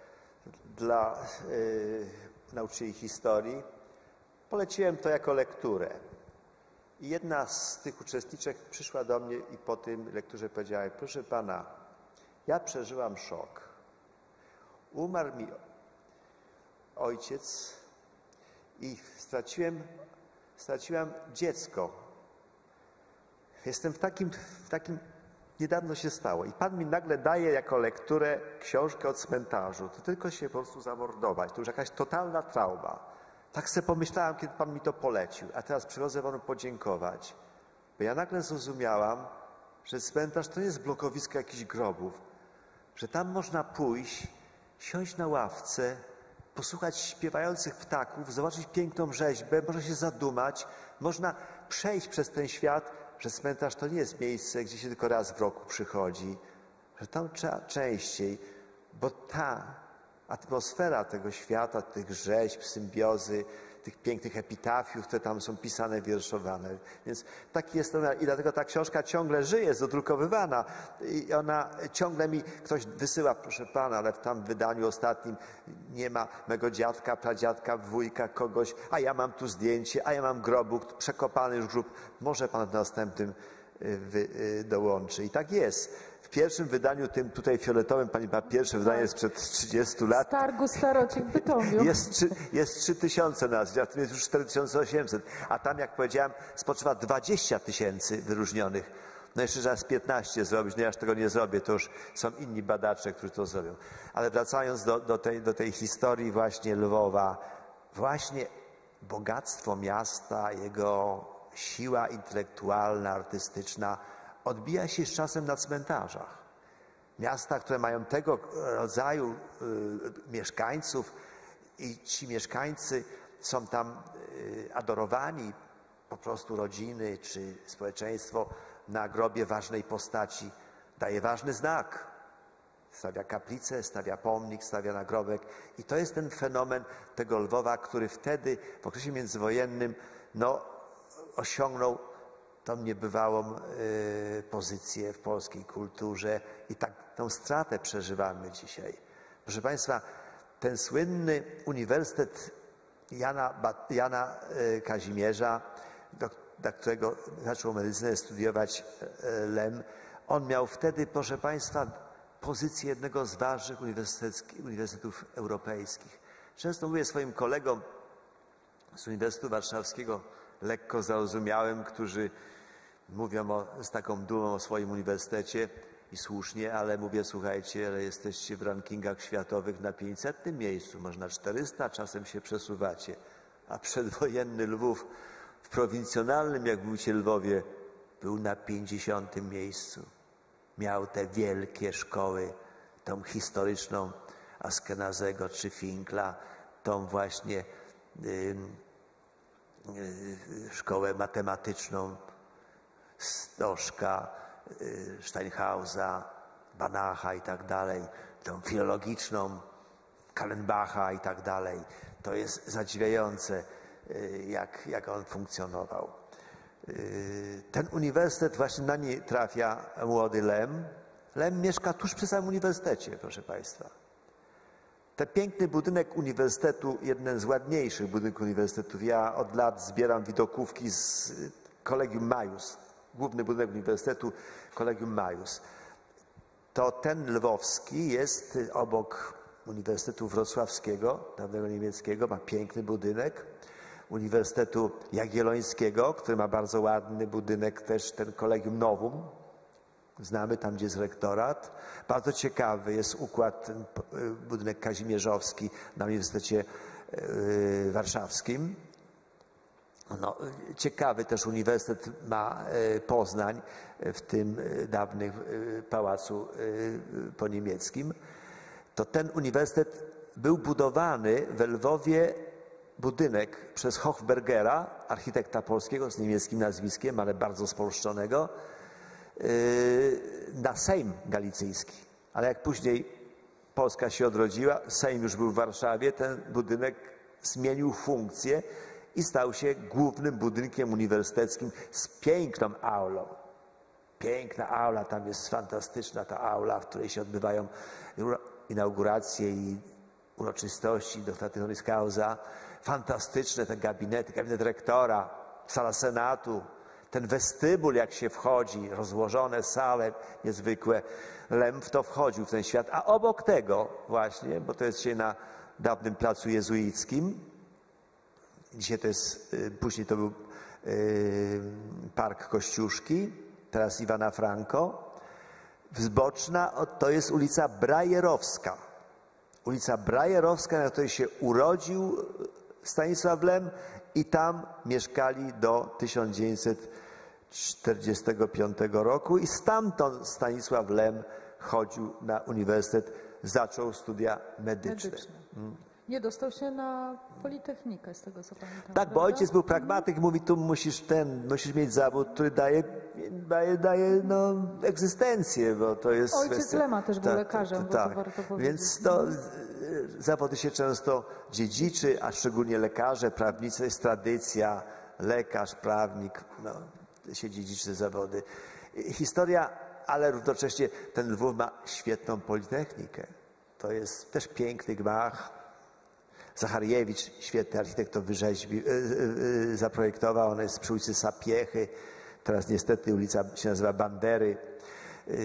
dla y, nauczycieli historii. Poleciłem to jako lekturę. I jedna z tych uczestniczek przyszła do mnie i po tym lekturze powiedziała: proszę pana, ja przeżyłam szok. Umarł mi ojciec i straciłem, straciłam dziecko. Jestem w takim, w takim, niedawno się stało i Pan mi nagle daje jako lekturę książkę o cmentarzu. To tylko się po prostu zamordować. To już jakaś totalna trauma. Tak sobie pomyślałam, kiedy Pan mi to polecił. A teraz przychodzę Panu podziękować. Bo ja nagle zrozumiałam, że cmentarz to nie jest blokowisko jakichś grobów. Że tam można pójść, siąść na ławce, posłuchać śpiewających ptaków, zobaczyć piękną rzeźbę, można się zadumać, można przejść przez ten świat, że cmentarz to nie jest miejsce, gdzie się tylko raz w roku przychodzi, że tam trzeba częściej, bo ta atmosfera tego świata, tych rzeźb, symbiozy, tych pięknych epitafiów, które tam są pisane, wierszowane. Więc taki jest ten, i dlatego ta książka ciągle żyje, jest dodrukowywana i ona ciągle mi ktoś wysyła, proszę pana, ale w tam wydaniu ostatnim nie ma mego dziadka, pradziadka, wujka, kogoś, a ja mam tu zdjęcie, a ja mam grobu, przekopany już grób, może pan w następnym y, wy, y, dołączy. I tak jest. W pierwszym wydaniu, tym tutaj fioletowym, pani ma pierwsze wydanie jest sprzed trzydziestu lat. Targu Starocie w Bytomiu. Jest trzy, jest trzy tysiące nazw, a w tym jest już cztery tysiące osiemset. A tam, jak powiedziałem, spoczywa dwadzieścia tysięcy wyróżnionych. No jeszcze raz piętnaście zrobić, no ja aż tego nie zrobię, to już są inni badacze, którzy to zrobią. Ale wracając do, do, tej, do tej historii właśnie Lwowa, właśnie bogactwo miasta, jego siła intelektualna, artystyczna odbija się z czasem na cmentarzach. Miasta, które mają tego rodzaju y, mieszkańców i ci mieszkańcy są tam y, adorowani, po prostu rodziny czy społeczeństwo na grobie ważnej postaci daje ważny znak. Stawia kaplicę, stawia pomnik, stawia nagrobek i to jest ten fenomen tego Lwowa, który wtedy w okresie międzywojennym no, osiągnął tą niebywałą y, pozycję w polskiej kulturze i tak tą stratę przeżywamy dzisiaj. Proszę Państwa, ten słynny Uniwersytet Jana, Jana y, Kazimierza, do, do którego zaczął medycynę studiować y, Lem, on miał wtedy, proszę Państwa, pozycję jednego z ważnych uniwersytetów europejskich. Często mówię swoim kolegom z Uniwersytetu Warszawskiego, lekko zarozumiałym, którzy mówią o, z taką dumą o swoim uniwersytecie i słusznie, ale mówię, słuchajcie, ale jesteście w rankingach światowych na pięćsetnym miejscu, może na czterysta, czasem się przesuwacie, a przedwojenny Lwów w prowincjonalnym, jak mówicie, Lwowie, był na pięćdziesiątym miejscu. Miał te wielkie szkoły, tą historyczną Askenazego czy Finkla, tą właśnie y, y, szkołę matematyczną, Stożka, Steinhausa, Banacha i tak dalej, tą filologiczną Kallenbacha i tak dalej. To jest zadziwiające, jak, jak on funkcjonował. Ten uniwersytet, właśnie na nie trafia młody Lem. Lem mieszka tuż przy samym uniwersytecie, proszę Państwa. Ten piękny budynek uniwersytetu, jeden z ładniejszych budynków uniwersytetów. Ja od lat zbieram widokówki z Collegium Maius, główny budynek uniwersytetu Collegium Maius. To ten lwowski jest obok Uniwersytetu Wrocławskiego, dawnego niemieckiego, ma piękny budynek. Uniwersytetu Jagiellońskiego, który ma bardzo ładny budynek, też ten Collegium Novum. Znamy tam, gdzie jest rektorat. Bardzo ciekawy jest układ, ten budynek kazimierzowski na Uniwersytecie Warszawskim. No, ciekawy też uniwersytet ma Poznań w tym dawnym pałacu po niemieckim. To ten uniwersytet był budowany w Lwowie, budynek przez Hochbergera, architekta polskiego z niemieckim nazwiskiem, ale bardzo spolszczonego, na Sejm Galicyjski. Ale jak później Polska się odrodziła, Sejm już był w Warszawie, ten budynek zmienił funkcję i stał się głównym budynkiem uniwersyteckim z piękną aulą. Piękna aula, tam jest fantastyczna ta aula, w której się odbywają inauguracje i uroczystości doktora honoris causa. Fantastyczne te gabinety, gabinet rektora, sala senatu, ten westybul, jak się wchodzi, rozłożone sale niezwykłe. Lem w to wchodził, w ten świat. A obok tego właśnie, bo to jest dzisiaj na dawnym placu jezuickim, dzisiaj to jest, później to był Park Kościuszki, teraz Iwana Franko. Wzboczna to jest ulica Brajerowska. Ulica Brajerowska, na której się urodził Stanisław Lem i tam mieszkali do tysiąc dziewięćset czterdziestego piątego roku i stamtąd Stanisław Lem chodził na uniwersytet, zaczął studia medyczne. medyczne. Hmm. Nie dostał się na Politechnikę, z tego co pamiętam. Tak, bo ojciec był pragmatyk, mówi, tu musisz ten, musisz mieć zawód, który daje, daje, daje no, egzystencję, bo to jest... Ojciec kwestia, Lema też był tak, lekarzem, bo tak, to warto powiedzieć. Więc to zawody się często dziedziczy, a szczególnie lekarze, prawnicy, to jest tradycja, lekarz, prawnik, no, się dziedziczy zawody. Historia, ale równocześnie ten Lwów ma świetną politechnikę. To jest też piękny gmach. Zachariewicz, świetny architekt, to wyrzeźbił, yy, zaprojektował. On jest przy ulicy Sapiechy. Teraz niestety ulica się nazywa Bandery. Yy,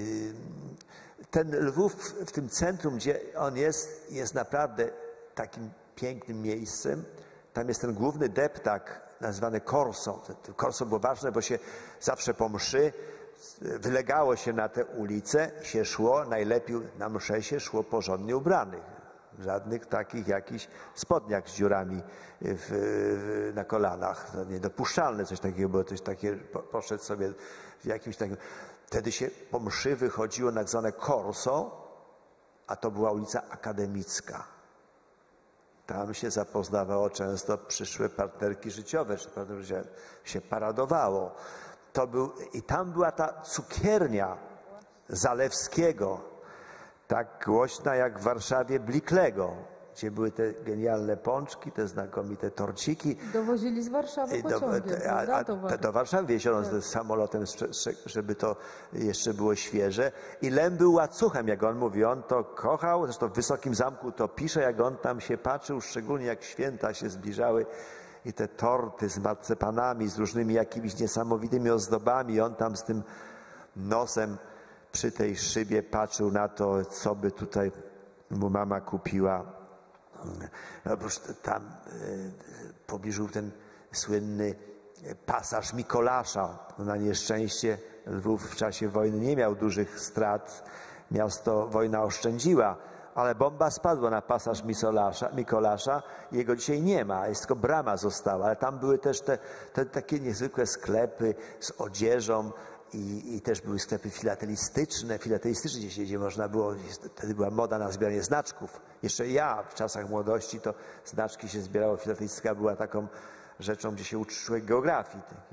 ten Lwów w tym centrum, gdzie on jest, jest naprawdę takim pięknym miejscem. Tam jest ten główny deptak nazwany Korso. Korso było ważne, bo się zawsze po mszy wylegało się na tę ulicę, się szło, najlepiej na mszę się szło porządnie ubranych. Żadnych takich jakichś spodniach z dziurami w, w, na kolanach. To niedopuszczalne coś takiego, bo coś takie poszedł sobie w jakimś takim... Wtedy się po mszy wychodziło na tak zwane Korso, a to była ulica Akademicka. Tam się zapoznawało często przyszłe partnerki życiowe, czy prawda, się paradowało. To był, i tam była ta cukiernia Zalewskiego, tak głośna jak w Warszawie Bliklego, gdzie były te genialne pączki, te znakomite torciki. Dowozili z Warszawy pociągiem, do, a, a, a, do Warszawy wieziono tak. z samolotem, żeby to jeszcze było świeże. I Lem był łacuchem, jak on mówi. On to kochał, zresztą w Wysokim Zamku to pisze, jak on tam się patrzył, szczególnie jak święta się zbliżały. I te torty z marcepanami, z różnymi jakimiś niesamowitymi ozdobami. On tam z tym nosem przy tej szybie patrzył na to, co by tutaj mu mama kupiła. Oprócz tam w pobliżu ten słynny pasaż Mikolasza. Na nieszczęście Lwów w czasie wojny nie miał dużych strat. Miasto wojna oszczędziła, ale bomba spadła na pasaż Mikolasza i jego dzisiaj nie ma, jest tylko brama została. Ale tam były też te, te takie niezwykłe sklepy z odzieżą i, i też były sklepy filatelistyczne, filatelistyczne gdzie, gdzie można było, wtedy była moda na zbieranie znaczków. Jeszcze ja w czasach młodości to znaczki się zbierało, filatelistyka była taką rzeczą, gdzie się uczy człowiek geografii, jakieś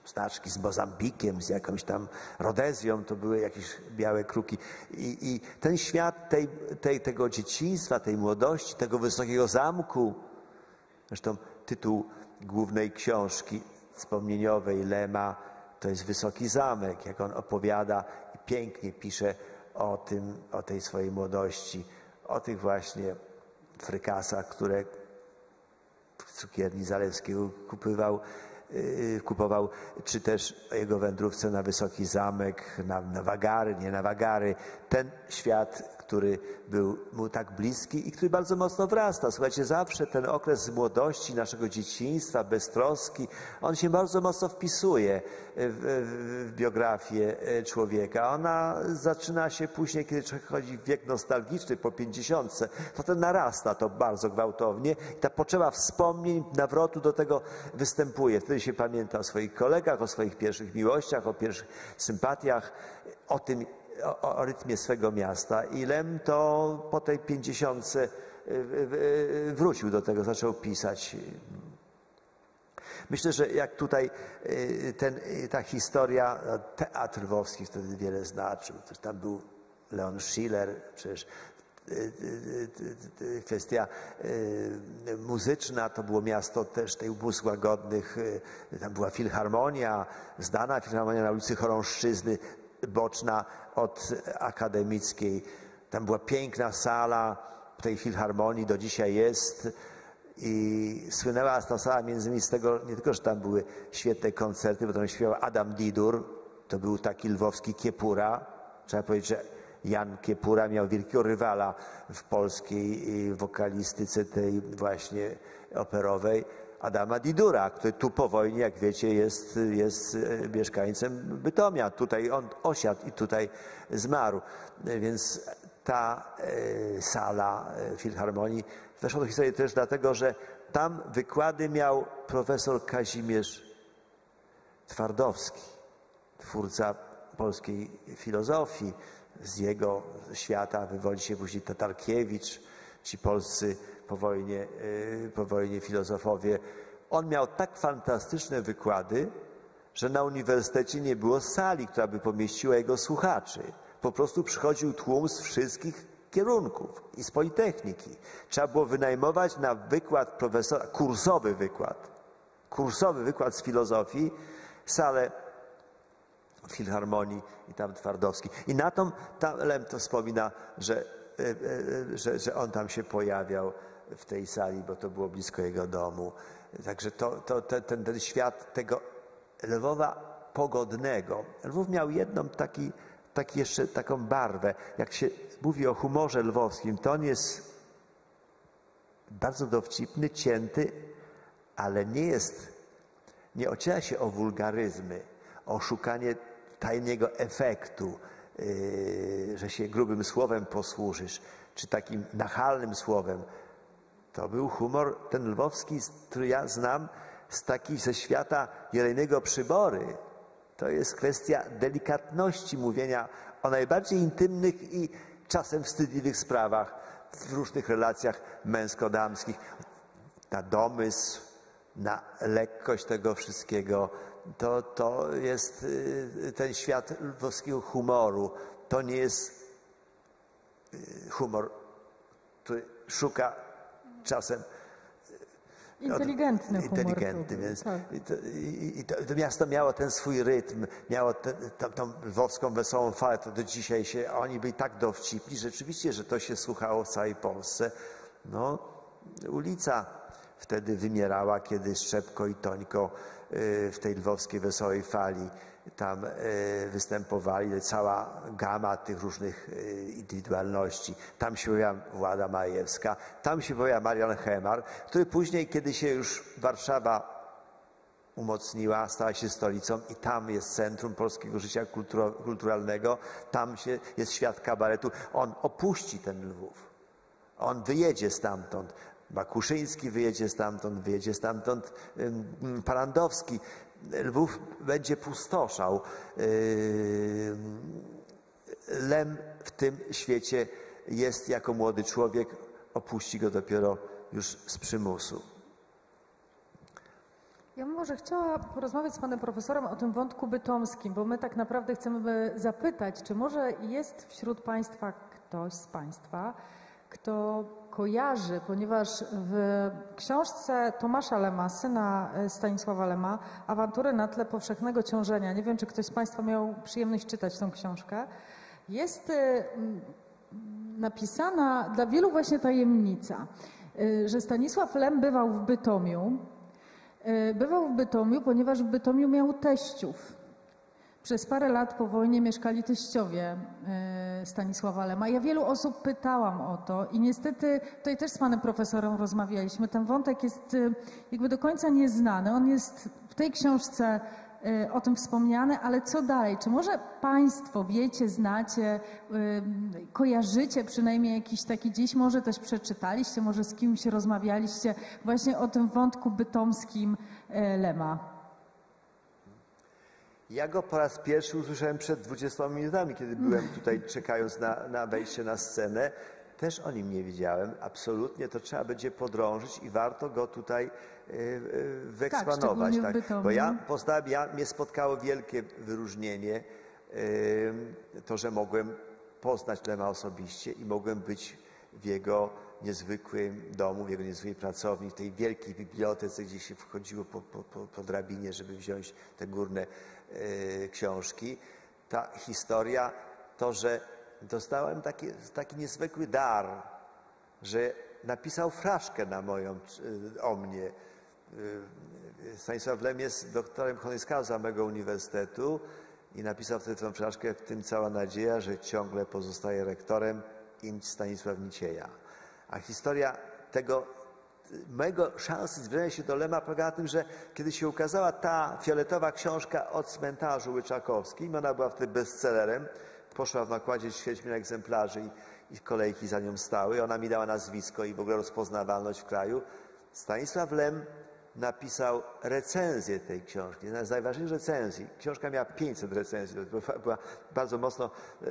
znaczki z Mozambikiem, z jakąś tam Rodezją, to były jakieś białe kruki. I, i ten świat tej, tej, tego dzieciństwa, tej młodości, tego wysokiego zamku, zresztą tytuł głównej książki wspomnieniowej Lema to jest Wysoki Zamek, jak on opowiada i pięknie pisze o tym, o tej swojej młodości, o tych właśnie frykasach, które w cukierni Zalewskiego kupował, yy, kupował, czy też o jego wędrówce na Wysoki Zamek, na, na Wagary, nie na Wagary. Ten świat, który był mu tak bliski i który bardzo mocno wrasta. Słuchajcie, zawsze ten okres młodości, naszego dzieciństwa, beztroski, on się bardzo mocno wpisuje w, w, w biografię człowieka. Ona zaczyna się później, kiedy człowiek chodzi w wiek nostalgiczny, po pięćdziesiątce, to ten narasta to bardzo gwałtownie i ta potrzeba wspomnień, nawrotu do tego występuje. Wtedy się pamięta o swoich kolegach, o swoich pierwszych miłościach, o pierwszych sympatiach, o tym, O, o rytmie swego miasta i Lem to po tej pięćdziesiątce wrócił do tego, zaczął pisać. Myślę, że jak tutaj ten, ta historia, teatr lwowski wtedy wiele znaczył. Tam był Leon Schiller, przecież kwestia muzyczna, to było miasto też tych umysłów łagodnych, tam była filharmonia, znana filharmonia na ulicy Chorążczyzny, boczna od akademickiej. Tam była piękna sala tej filharmonii, do dzisiaj jest i słynęła ta sala między innymi z tego, nie tylko, że tam były świetne koncerty, bo tam śpiewał Adam Didur, to był taki lwowski Kiepura. Trzeba powiedzieć, że Jan Kiepura miał wielkiego rywala w polskiej wokalistyce tej właśnie operowej, Adama Didura, który tu po wojnie, jak wiecie, jest, jest mieszkańcem Bytomia. Tutaj on osiadł i tutaj zmarł. Więc ta e, sala e, Filharmonii weszła do historii też dlatego, że tam wykłady miał profesor Kazimierz Twardowski, twórca polskiej filozofii. Z jego świata wywodzi się później Tatarkiewicz, ci polscy po wojnie, po wojnie filozofowie. On miał tak fantastyczne wykłady, że na uniwersytecie nie było sali, która by pomieściła jego słuchaczy. Po prostu przychodził tłum z wszystkich kierunków i z Politechniki. Trzeba było wynajmować na wykład profesora, kursowy wykład, kursowy wykład z filozofii, salę Filharmonii i tam Twardowski. I na to tam Lem to wspomina, że, że, że on tam się pojawiał w tej sali, bo to było blisko jego domu. Także to, to, ten, ten świat tego Lwowa pogodnego. Lwów miał jedną taki, taki jeszcze taką barwę. Jak się mówi o humorze lwowskim, to on jest bardzo dowcipny, cięty, ale nie jest, nie ociera się o wulgaryzmy, o szukanie tajnego efektu, yy, że się grubym słowem posłużysz, czy takim nachalnym słowem. To był humor ten lwowski, który ja znam z taki ze świata Jelejnego Przybory. To jest kwestia delikatności mówienia o najbardziej intymnych i czasem wstydliwych sprawach w różnych relacjach męsko-damskich. Na domysł, na lekkość tego wszystkiego. To, to jest ten świat lwowskiego humoru. To nie jest humor, który szuka czasem inteligentny humor. Inteligentny, więc tak. i to, i to, to miasto miało ten swój rytm, miało ten, tą, tą lwowską wesołą falę, to do dzisiaj się, oni byli tak dowcipni, rzeczywiście, że to się słuchało w całej Polsce. No, ulica wtedy wymierała, kiedy Szczepko i Tońko w tej lwowskiej wesołej fali tam występowali, cała gama tych różnych indywidualności. Tam się pojawiła Włada Majewska, tam się pojawiła Marian Hemar, który później, kiedy się już Warszawa umocniła, stała się stolicą i tam jest centrum polskiego życia kulturalnego, tam się, jest świat kabaretu. On opuści ten Lwów. On wyjedzie stamtąd. Bakuszyński wyjedzie stamtąd, wyjedzie stamtąd Parandowski. Lwów będzie pustoszał. Lem w tym świecie jest jako młody człowiek, opuści go dopiero już z przymusu. Ja bym może chciała porozmawiać z panem profesorem o tym wątku bytomskim, bo my tak naprawdę chcemy zapytać, czy może jest wśród państwa ktoś z państwa, kto kojarzy, ponieważ w książce Tomasza Lema, syna Stanisława Lema, Awantury na tle powszechnego ciążenia, nie wiem, czy ktoś z państwa miał przyjemność czytać tą książkę, jest napisana dla wielu właśnie tajemnica, że Stanisław Lem bywał w Bytomiu, Bywał w Bytomiu, ponieważ w Bytomiu miał teściów. Przez parę lat po wojnie mieszkali teściowie Stanisława Lema. Ja wielu osób pytałam o to i niestety tutaj też z panem profesorem rozmawialiśmy. Ten wątek jest jakby do końca nieznany. On jest w tej książce o tym wspomniany, ale co dalej? Czy może państwo wiecie, znacie, kojarzycie przynajmniej jakiś taki, gdzieś może też przeczytaliście, może z kimś rozmawialiście właśnie o tym wątku bytomskim Lema? Ja go po raz pierwszy usłyszałem przed dwudziestoma minutami, kiedy byłem tutaj czekając na, na wejście na scenę. Też o nim nie wiedziałem. Absolutnie to trzeba będzie podrążyć i warto go tutaj y, y, wyeksponować. Tak, tak. Bo ja poznałem, ja, mnie spotkało wielkie wyróżnienie, y, to, że mogłem poznać Lema osobiście i mogłem być w jego niezwykłym domu, w jego niezwykłej pracowni, w tej wielkiej bibliotece, gdzie się wchodziło po, po, po, po drabinie, żeby wziąć te górne y, książki. Ta historia, to, że dostałem taki, taki niezwykły dar, że napisał fraszkę na moją, o mnie. Stanisław Lem jest doktorem honoris causa mego uniwersytetu i napisał wtedy tę fraszkę, w tym cała nadzieja, że ciągle pozostaje rektorem im Stanisław Nicieja. A historia tego mojego szansy zbliżenia się do Lema polega na tym, że kiedy się ukazała ta fioletowa książka o cmentarzu łyczakowskim, ona była wtedy bestsellerem, poszła w nakładzie ćwierć miliona egzemplarzy i, i kolejki za nią stały. Ona mi dała nazwisko i w ogóle rozpoznawalność w kraju. Stanisław Lem napisał recenzję tej książki, jedna z najważniejszych recenzji. Książka miała pięćset recenzji, była, była bardzo mocno yy,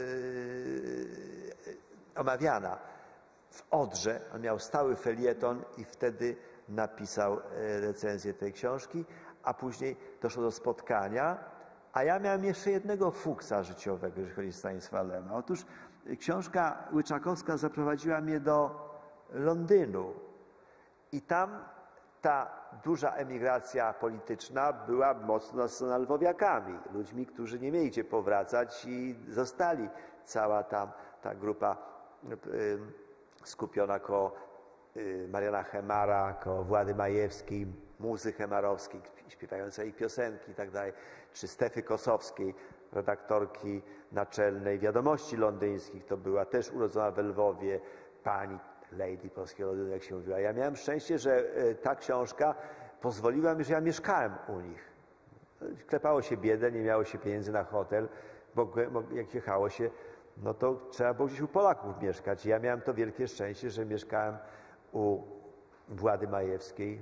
yy, omawiana. W Odrze on miał stały felieton i wtedy napisał recenzję tej książki, a później doszło do spotkania. A ja miałem jeszcze jednego fuksa życiowego, jeżeli chodzi o Stanisława Lema. Otóż książka łyczakowska zaprowadziła mnie do Londynu i tam ta duża emigracja polityczna była mocno nasycona lwowiakami, ludźmi, którzy nie mieli gdzie powracać i zostali. Cała tam ta grupa y, skupiona koło y, Mariana Chemara, koło Włady Majewskiej, Muzy Chemarowskiej, śpiewającej piosenki i tak dalej, czy Stefy Kosowskiej, redaktorki naczelnej Wiadomości Londyńskich, to była też urodzona w Lwowie pani Lady Polskiego Londynu, jak się mówiła. Ja miałem szczęście, że ta książka pozwoliła mi, że ja mieszkałem u nich. Klepało się biedę, nie miało się pieniędzy na hotel, bo jak jechało się, no to trzeba było gdzieś u Polaków mieszkać. Ja miałem to wielkie szczęście, że mieszkałem u Włady Majewskiej,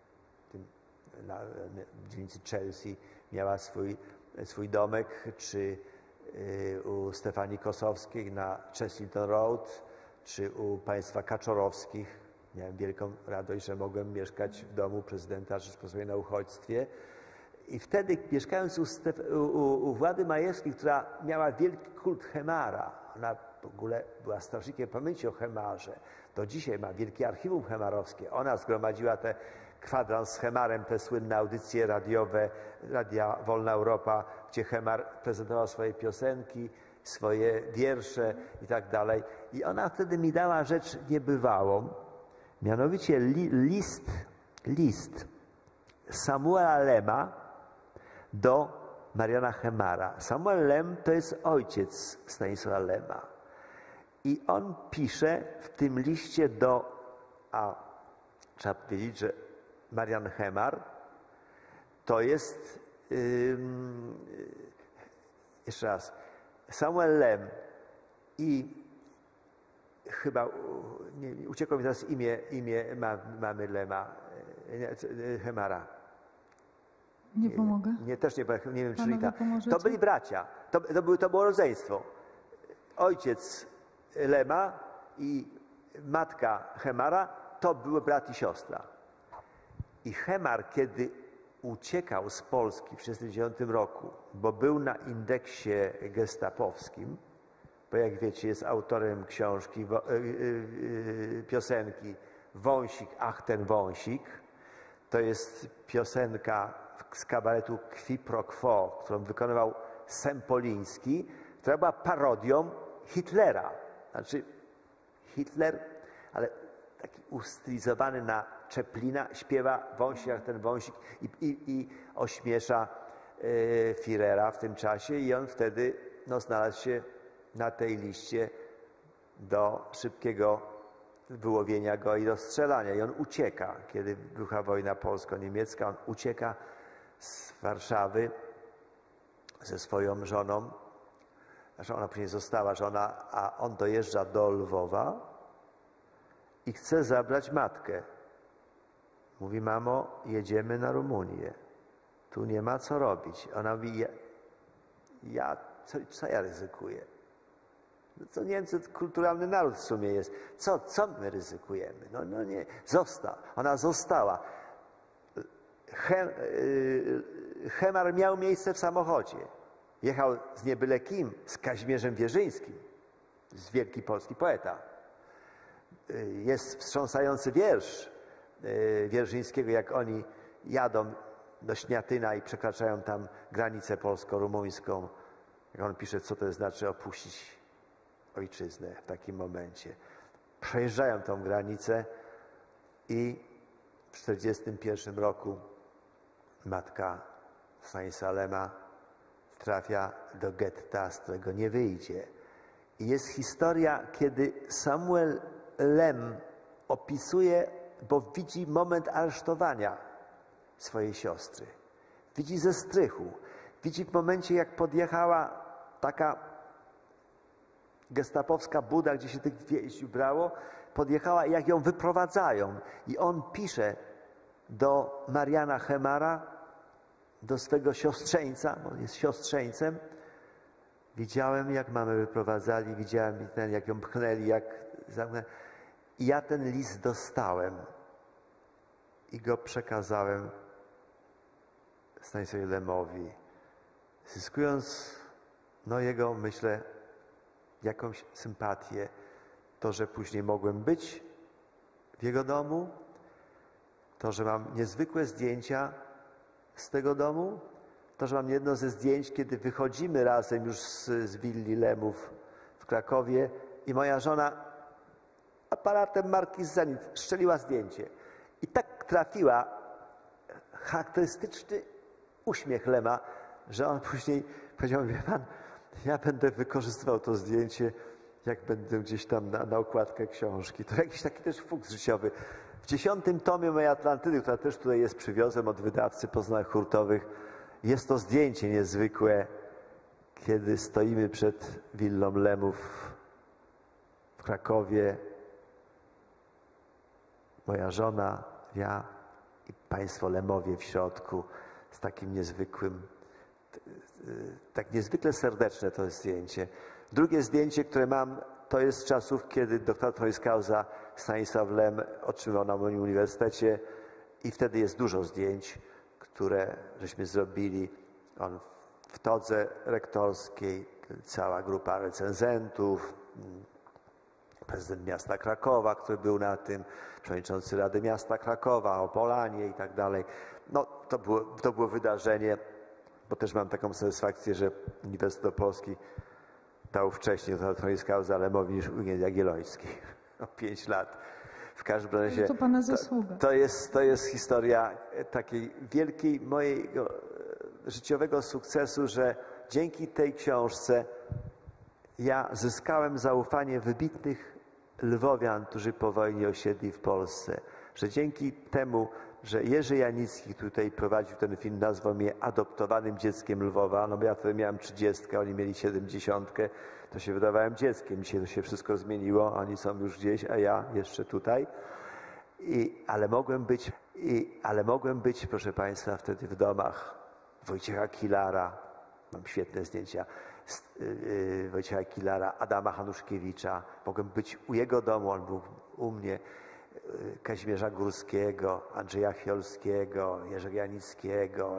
na dzielnicy Chelsea, miała swój, swój domek, czy u Stefanii Kosowskiej na Cheslington Road, czy u państwa Kaczorowskich. Miałem wielką radość, że mogłem mieszkać w domu prezydenta Rzeczypospolitej na uchodźstwie. I wtedy, mieszkając u, Stef u, u Włady Majewskiej, która miała wielki kult Chemara, ona w ogóle była strażnikiem pamięci o Chemarze, do dzisiaj ma wielkie archiwum chemarowskie. Ona zgromadziła te kwadrans z Chemarem, te słynne audycje radiowe, Radia Wolna Europa, gdzie Chemar prezentował swoje piosenki, swoje wiersze i tak dalej. I ona wtedy mi dała rzecz niebywałą, mianowicie li, list, list Samuela Lema do Mariana Chemara. Samuel Lem to jest ojciec Stanisława Lema. I on pisze w tym liście do, a trzeba powiedzieć, że Marian Chemar to jest, yy, jeszcze raz, Samuel Lem i chyba, nie, uciekło mi teraz imię, imię mamy Lema, nie, Chemara. Nie pomogę. Nie, nie też nie, nie wiem, czyli ta. Pomożecie? To byli bracia. To, to, były, to było rodzeństwo. Ojciec Lema i matka Chemara to były brat i siostra. I Chemar, kiedy uciekał z Polski w tysiąc dziewięćset trzydziestym dziewiątym roku, bo był na indeksie gestapowskim, bo jak wiecie jest autorem książki, wo, yy, yy, piosenki Wąsik, ach ten wąsik. To jest piosenka z kabaretu Qui pro quo, którą wykonywał Sempoliński, która była parodią Hitlera. Znaczy Hitler, ale taki ustylizowany na Czeplina, śpiewa wąsik jak ten wąsik i, i, i ośmiesza y, Führera w tym czasie i on wtedy no, znalazł się na tej liście do szybkiego wyłowienia go i rozstrzelania. I on ucieka, kiedy wybucha wojna polsko-niemiecka, on ucieka z Warszawy ze swoją żoną. Znaczy ona później została żona, a on dojeżdża do Lwowa i chce zabrać matkę. Mówi, mamo, jedziemy na Rumunię. Tu nie ma co robić. Ona mówi, ja, ja co, co ja ryzykuję? No co Niemcy, to kulturalny naród w sumie jest. Co, co my ryzykujemy? No, no nie, została. Ona została. Hem, yy, Hemar miał miejsce w samochodzie. Jechał z niebyle kim, z Kazimierzem Wierzyńskim. Z wielki polski poeta. Yy, jest wstrząsający wiersz yy, Wierzyńskiego, jak oni jadą do Śniatyna i przekraczają tam granicę polsko-rumuńską. Jak on pisze, co to znaczy opuścić ojczyznę w takim momencie. Przejeżdżają tą granicę i w tysiąc dziewięćset czterdziestym pierwszym roku matka Stanisława Lema trafia do getta, z którego nie wyjdzie. I jest historia, kiedy Samuel Lem opisuje, bo widzi moment aresztowania swojej siostry. Widzi ze strychu. Widzi w momencie, jak podjechała taka gestapowska buda, gdzie się tych wieździł brało, podjechała i jak ją wyprowadzają. I on pisze do Mariana Hemara, do swego siostrzeńca, on jest siostrzeńcem. Widziałem, jak mamy wyprowadzali, widziałem, jak ją pchnęli, jak zamknęli. I ja ten list dostałem i go przekazałem Stanisławowi Lemowi, zyskując no jego, myślę, jakąś sympatię. To, że później mogłem być w jego domu, to, że mam niezwykłe zdjęcia z tego domu, to, że mam jedno ze zdjęć, kiedy wychodzimy razem już z, z willi Lemów w Krakowie i moja żona aparatem marki Zenit strzeliła zdjęcie. I tak trafiła charakterystyczny uśmiech Lema, że on później powiedział, wie pan, ja będę wykorzystywał to zdjęcie, jak będę gdzieś tam na, na okładkę książki. To jakiś taki też fuks życiowy. W dziesiątym tomie mojej Atlantydy, która też tutaj jest, przywiozłem od wydawcy Poznań Hurtowych, jest to zdjęcie niezwykłe, kiedy stoimy przed willą Lemów w Krakowie. Moja żona, ja i państwo Lemowie w środku z takim niezwykłym, tak niezwykle serdeczne to jest zdjęcie. Drugie zdjęcie, które mam, to jest z czasów, kiedy doktor honoris causa Stanisław Lem otrzymał na moim uniwersytecie i wtedy jest dużo zdjęć, które żeśmy zrobili. On w todze rektorskiej, cała grupa recenzentów, prezydent miasta Krakowa, który był na tym, przewodniczący Rady Miasta Krakowa, Opolanie i tak dalej. No, to było, to było wydarzenie, bo też mam taką satysfakcję, że Uniwersytet Opolski dał wcześniej doktor honoris causa Lemowi niż Eugen Jagielloński. O pięć lat. W każdym razie to pana zasługa. To, to, jest, to jest historia takiej wielkiej mojego życiowego sukcesu, że dzięki tej książce ja zyskałem zaufanie wybitnych lwowian, którzy po wojnie osiedli w Polsce. Że dzięki temu, że Jerzy Janicki tutaj prowadził ten film, nazwał mnie adoptowanym dzieckiem Lwowa, no bo ja wtedy miałem trzydziestkę, oni mieli siedemdziesiątkę, to się wydawałem dzieckiem. Dzisiaj to się wszystko zmieniło, oni są już gdzieś, a ja jeszcze tutaj. I, ale mogłem być, i, ale mogłem być, proszę Państwa, wtedy w domach Wojciecha Kilara, mam świetne zdjęcia, yy, Wojciecha Kilara, Adama Hanuszkiewicza. Mogłem być u jego domu, on był u mnie. Kazimierza Górskiego, Andrzeja Chiolskiego, Jerzego Janickiego,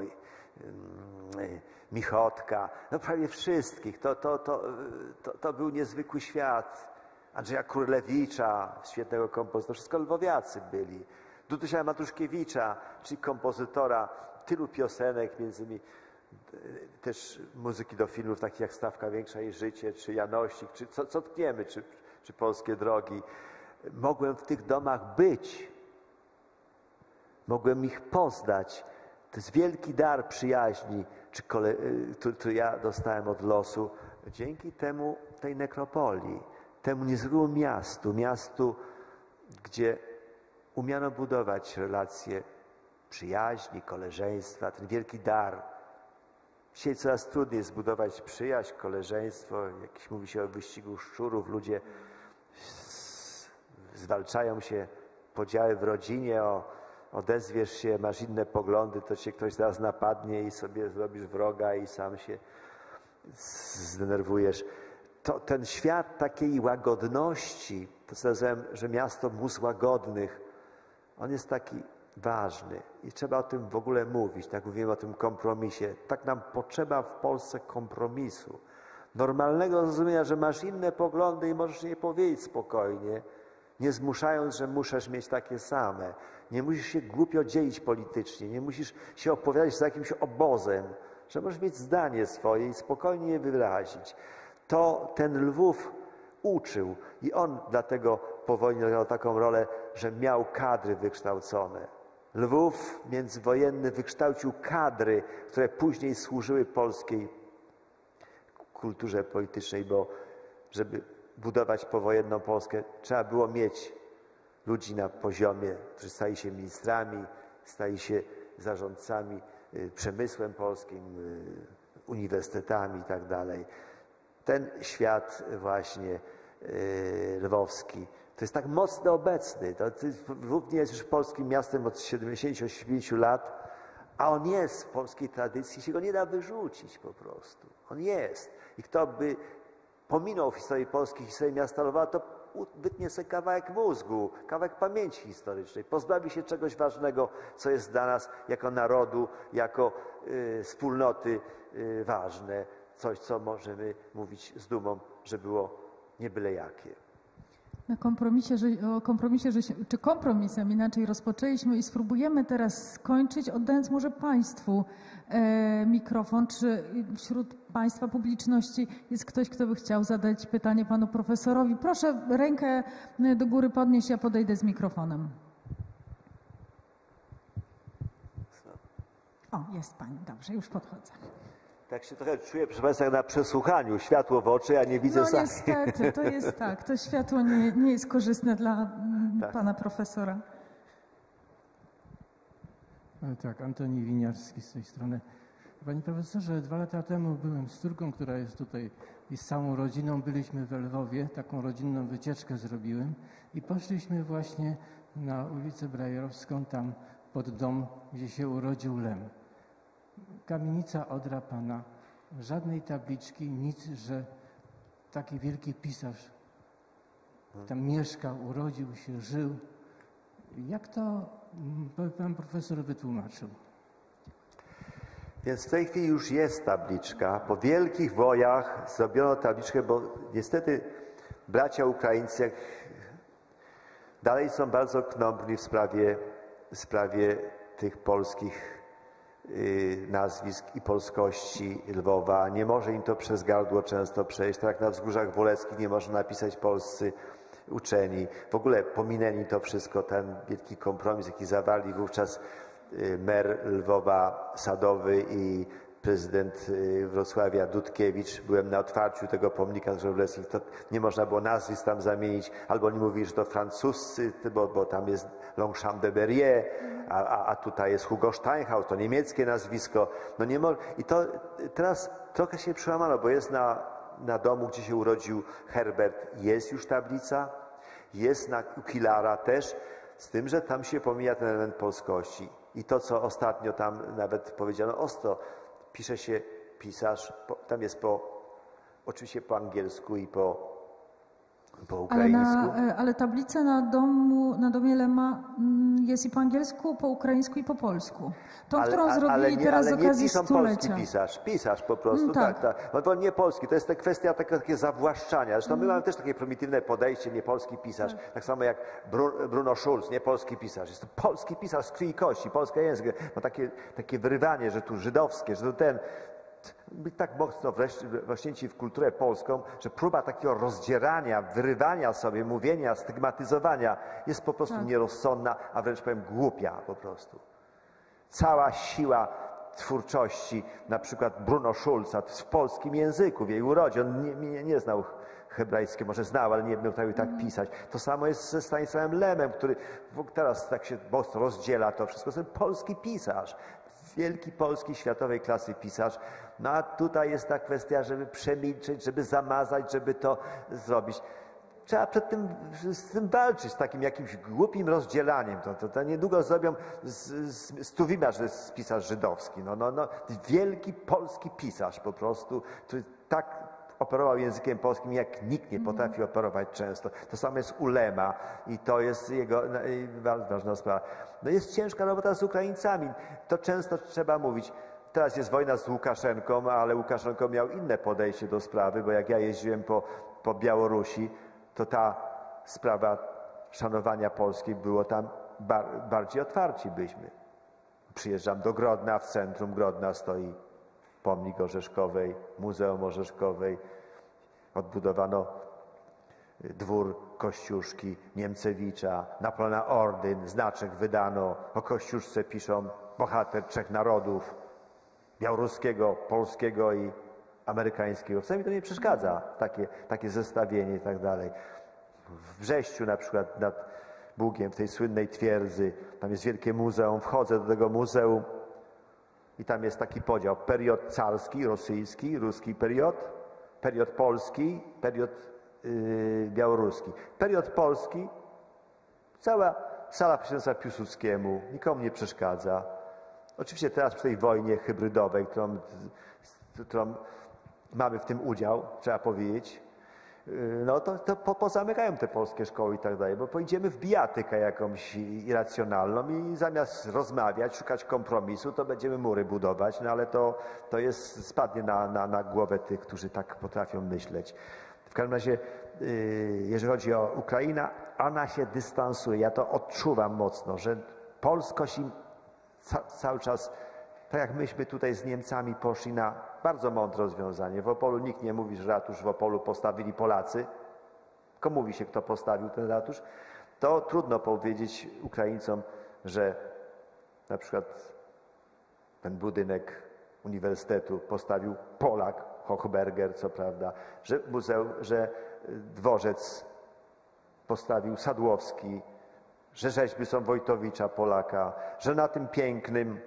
Michotka, no prawie wszystkich. To, to, to, to, to był niezwykły świat. Andrzeja Królewicza, świetnego kompozytora, wszystko lwowiacy byli. Dudusia Matuszkiewicza, czyli kompozytora tylu piosenek, między innymi też muzyki do filmów takich jak Stawka Większa i Życie, czy Janosik, czy co, co tkniemy, czy, czy Polskie Drogi. Mogłem w tych domach być. Mogłem ich poznać. To jest wielki dar przyjaźni, czy kole, który ja dostałem od losu. Dzięki temu, tej nekropolii, temu niezwykłemu miastu, miastu, gdzie umiano budować relacje przyjaźni, koleżeństwa, ten wielki dar. Dzisiaj coraz trudniej zbudować przyjaźń, koleżeństwo. Jak mówi się o wyścigu szczurów, ludzie zwalczają się, podziały w rodzinie, o, odezwiesz się, masz inne poglądy, to cię ktoś zaraz napadnie i sobie zrobisz wroga i sam się zdenerwujesz. To, ten świat takiej łagodności, to co nazywam, że miasto mus łagodnych, on jest taki ważny i trzeba o tym w ogóle mówić, tak mówimy o tym kompromisie. Tak nam potrzeba w Polsce kompromisu. Normalnego zrozumienia, że masz inne poglądy i możesz je powiedzieć spokojnie, nie zmuszając, że musisz mieć takie same. Nie musisz się głupio dzielić politycznie, nie musisz się opowiadać za jakimś obozem, że możesz mieć zdanie swoje i spokojnie je wyrazić. To ten Lwów uczył i on dlatego po wojnie miał taką rolę, że miał kadry wykształcone. Lwów międzywojenny wykształcił kadry, które później służyły polskiej kulturze politycznej, bo żeby budować powojenną Polskę, trzeba było mieć ludzi na poziomie, którzy stali się ministrami, stali się zarządcami przemysłem polskim, uniwersytetami i tak dalej. Ten świat właśnie lwowski to jest tak mocno obecny. To Lwów nie jest już polskim miastem od siedemdziesięciu pięciu lat, a on jest w polskiej tradycji, się go nie da wyrzucić po prostu. On jest. I kto by pominął w historii Polski historię miasta Lwowa, to wytnie sobie kawałek mózgu, kawałek pamięci historycznej. Pozbawi się czegoś ważnego, co jest dla nas jako narodu, jako y, wspólnoty y, ważne. Coś, co możemy mówić z dumą, że było nie byle jakie. Na kompromisie, że, o kompromisie, że się, czy kompromisem inaczej rozpoczęliśmy i spróbujemy teraz skończyć, oddając może Państwu e, mikrofon. Czy wśród Państwa publiczności jest ktoś, kto by chciał zadać pytanie Panu Profesorowi? Proszę rękę do góry podnieść, ja podejdę z mikrofonem. O, jest Pani, dobrze, już podchodzę. Tak się trochę czuję, proszę Państwa, jak na przesłuchaniu. Światło w oczy, a nie widzę no, sami. niestety, to jest tak. To światło nie, nie jest korzystne dla tak. Pana Profesora. Tak, Antoni Winiarski z tej strony. Panie Profesorze, dwa lata temu byłem z córką, która jest tutaj i z całą rodziną. Byliśmy w Lwowie, taką rodzinną wycieczkę zrobiłem i poszliśmy właśnie na ulicę Brajerowską, tam pod dom, gdzie się urodził Lem. Kamienica odrapana, żadnej tabliczki, nic, że taki wielki pisarz tam mieszkał, urodził się, żył. Jak to pan profesor wytłumaczył? Więc w tej chwili już jest tabliczka. Po wielkich wojach zrobiono tabliczkę, bo niestety bracia Ukraińcy jak dalej są bardzo knąbrni w sprawie, w sprawie tych polskich nazwisk i polskości Lwowa. Nie może im to przez gardło często przejść, tak jak na Wzgórzach Woleckich nie można napisać polscy uczeni. W ogóle pominęli to wszystko, ten wielki kompromis, jaki zawarli wówczas mer Lwowa Sadowy i prezydent Wrocławia Dudkiewicz. Byłem na otwarciu tego pomnika na Wzgórzach Woleckich, to nie można było nazwisk tam zamienić, albo oni mówili, że to francuscy, bo, bo tam jest Longchamp de Berrier, A, a, a tutaj jest Hugo Steinhaus, to niemieckie nazwisko. No nie mo- I to teraz trochę się przełamano, bo jest na, na domu, gdzie się urodził Herbert, jest już tablica, jest na Kilara też, z tym, że tam się pomija ten element polskości. I to, co ostatnio tam nawet powiedziano ostro, pisze się pisarz, po, tam jest po, oczywiście po angielsku i po po Ale, ukraińsku. na, ale tablica na, domu, na domie Lema mm, jest i po angielsku, po ukraińsku i po polsku. Tą, Ale, którą a- zrobili ale nie, teraz ale z nie okazji piszą polski stulecia. pisarz, pisarz po prostu, Mm, tak, tak. tak. No to nie polski, to jest ta kwestia taka, takie zawłaszczania. Zresztą Mm. my mamy też takie prymitywne podejście, nie polski pisarz, tak, tak samo jak Bru, Bruno Schulz, nie polski pisarz. Jest to polski pisarz z krwi i kości, polski język. Ma takie, takie wyrywanie, że tu żydowskie, że tu ten... My tak mocno wreszcie wrośnięci w kulturę polską, że próba takiego rozdzierania, wyrywania sobie, mówienia, stygmatyzowania jest po prostu Tak. nierozsądna, a wręcz powiem głupia po prostu. Cała siła twórczości, na przykład Bruno Schulza w polskim języku, w jej urodzie, on nie, nie, nie znał hebrajskiego, może znał, ale nie potrafił tak pisać. To samo jest ze Stanisławem Lemem, który teraz tak się mocno rozdziela to wszystko. To jest polski pisarz, wielki polski, światowej klasy pisarz. No a tutaj jest ta kwestia, żeby przemilczeć, żeby zamazać, żeby to zrobić. Trzeba przed tym, z tym walczyć, z takim jakimś głupim rozdzielaniem. To, to, to niedługo zrobią z, z, z Tuwima, że jest pisarz żydowski. No, no, no, wielki polski pisarz po prostu, który tak operował językiem polskim, jak nikt nie potrafi operować często. To samo jest u Lema i to jest jego no, i bardzo ważna sprawa. No jest ciężka robota z Ukraińcami. To często trzeba mówić. Teraz jest wojna z Łukaszenką, ale Łukaszenko miał inne podejście do sprawy, bo jak ja jeździłem po, po Białorusi, to ta sprawa szanowania Polski było tam bar, bardziej otwarci byśmy. Przyjeżdżam do Grodna, w centrum Grodna stoi pomnik Orzeszkowej, Muzeum Orzeszkowej. Odbudowano dwór Kościuszki, Niemcewicza, Napoleona Ordyn, znaczek wydano. O Kościuszce piszą bohater trzech narodów, białoruskiego, polskiego i amerykańskiego. Wcale mi to nie przeszkadza, takie, takie zestawienie i tak dalej. W Brześciu na przykład nad Bugiem, w tej słynnej twierdzy, tam jest wielkie muzeum, wchodzę do tego muzeum i tam jest taki podział, period carski, rosyjski, ruski period, period polski, period yy, białoruski. Period polski, cała sala poświęcona Piłsudskiemu, nikomu nie przeszkadza. Oczywiście teraz przy tej wojnie hybrydowej, którą, którą mamy w tym udział, trzeba powiedzieć, no to, to po, pozamykają te polskie szkoły i tak dalej, bo pojedziemy w bijatykę jakąś irracjonalną i zamiast rozmawiać, szukać kompromisu, to będziemy mury budować, no ale to, to jest, spadnie na, na, na głowę tych, którzy tak potrafią myśleć. W każdym razie, yy, jeżeli chodzi o Ukrainę, ona się dystansuje, ja to odczuwam mocno, że polskość im ca, cały czas, tak jak myśmy tutaj z Niemcami poszli na bardzo mądre rozwiązanie. W Opolu nikt nie mówi, że ratusz w Opolu postawili Polacy, tylko mówi się, kto postawił ten ratusz. To trudno powiedzieć Ukraińcom, że na przykład ten budynek uniwersytetu postawił Polak, Hochberger, co prawda, że muzeum, że dworzec postawił Sadłowski, że rzeźby są Wojtowicza, Polaka, że na tym pięknym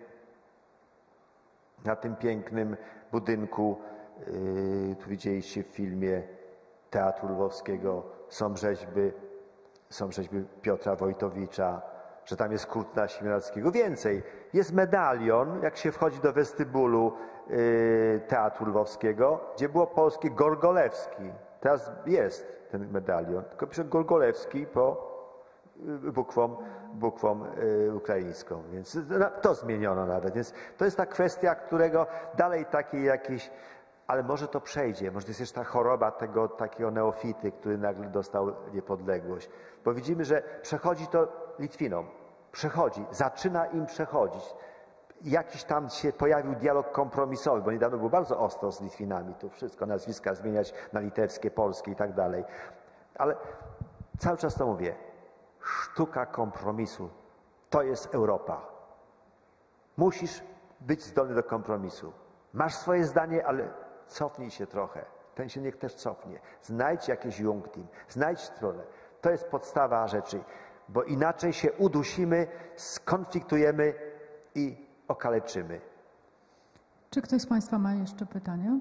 na tym pięknym budynku, yy, tu widzieliście w filmie Teatru Lwowskiego, są rzeźby, są rzeźby Piotra Wojtowicza, że tam jest kult Śmierackiego. Więcej, jest medalion, jak się wchodzi do westybulu yy, Teatru Lwowskiego, gdzie było polskie Gorgolewski. Teraz jest ten medalion, tylko pisze Gorgolewski po bukwą, bukwą y, ukraińską, więc to zmieniono nawet, więc to jest ta kwestia, którego dalej takiej jakiejś, ale może to przejdzie, może to jest jeszcze ta choroba tego takiego neofity, który nagle dostał niepodległość, bo widzimy, że przechodzi to Litwinom, przechodzi, zaczyna im przechodzić. Jakiś tam się pojawił dialog kompromisowy, bo niedawno było bardzo ostro z Litwinami, tu wszystko, nazwiska zmieniać na litewskie, polskie i tak dalej, ale cały czas to mówię, sztuka kompromisu. To jest Europa. Musisz być zdolny do kompromisu. Masz swoje zdanie, ale cofnij się trochę. Ten się niech też cofnie. Znajdź jakieś junctim. Znajdź stronę. To jest podstawa rzeczy, bo inaczej się udusimy, skonfliktujemy i okaleczymy. Czy ktoś z Państwa ma jeszcze pytania?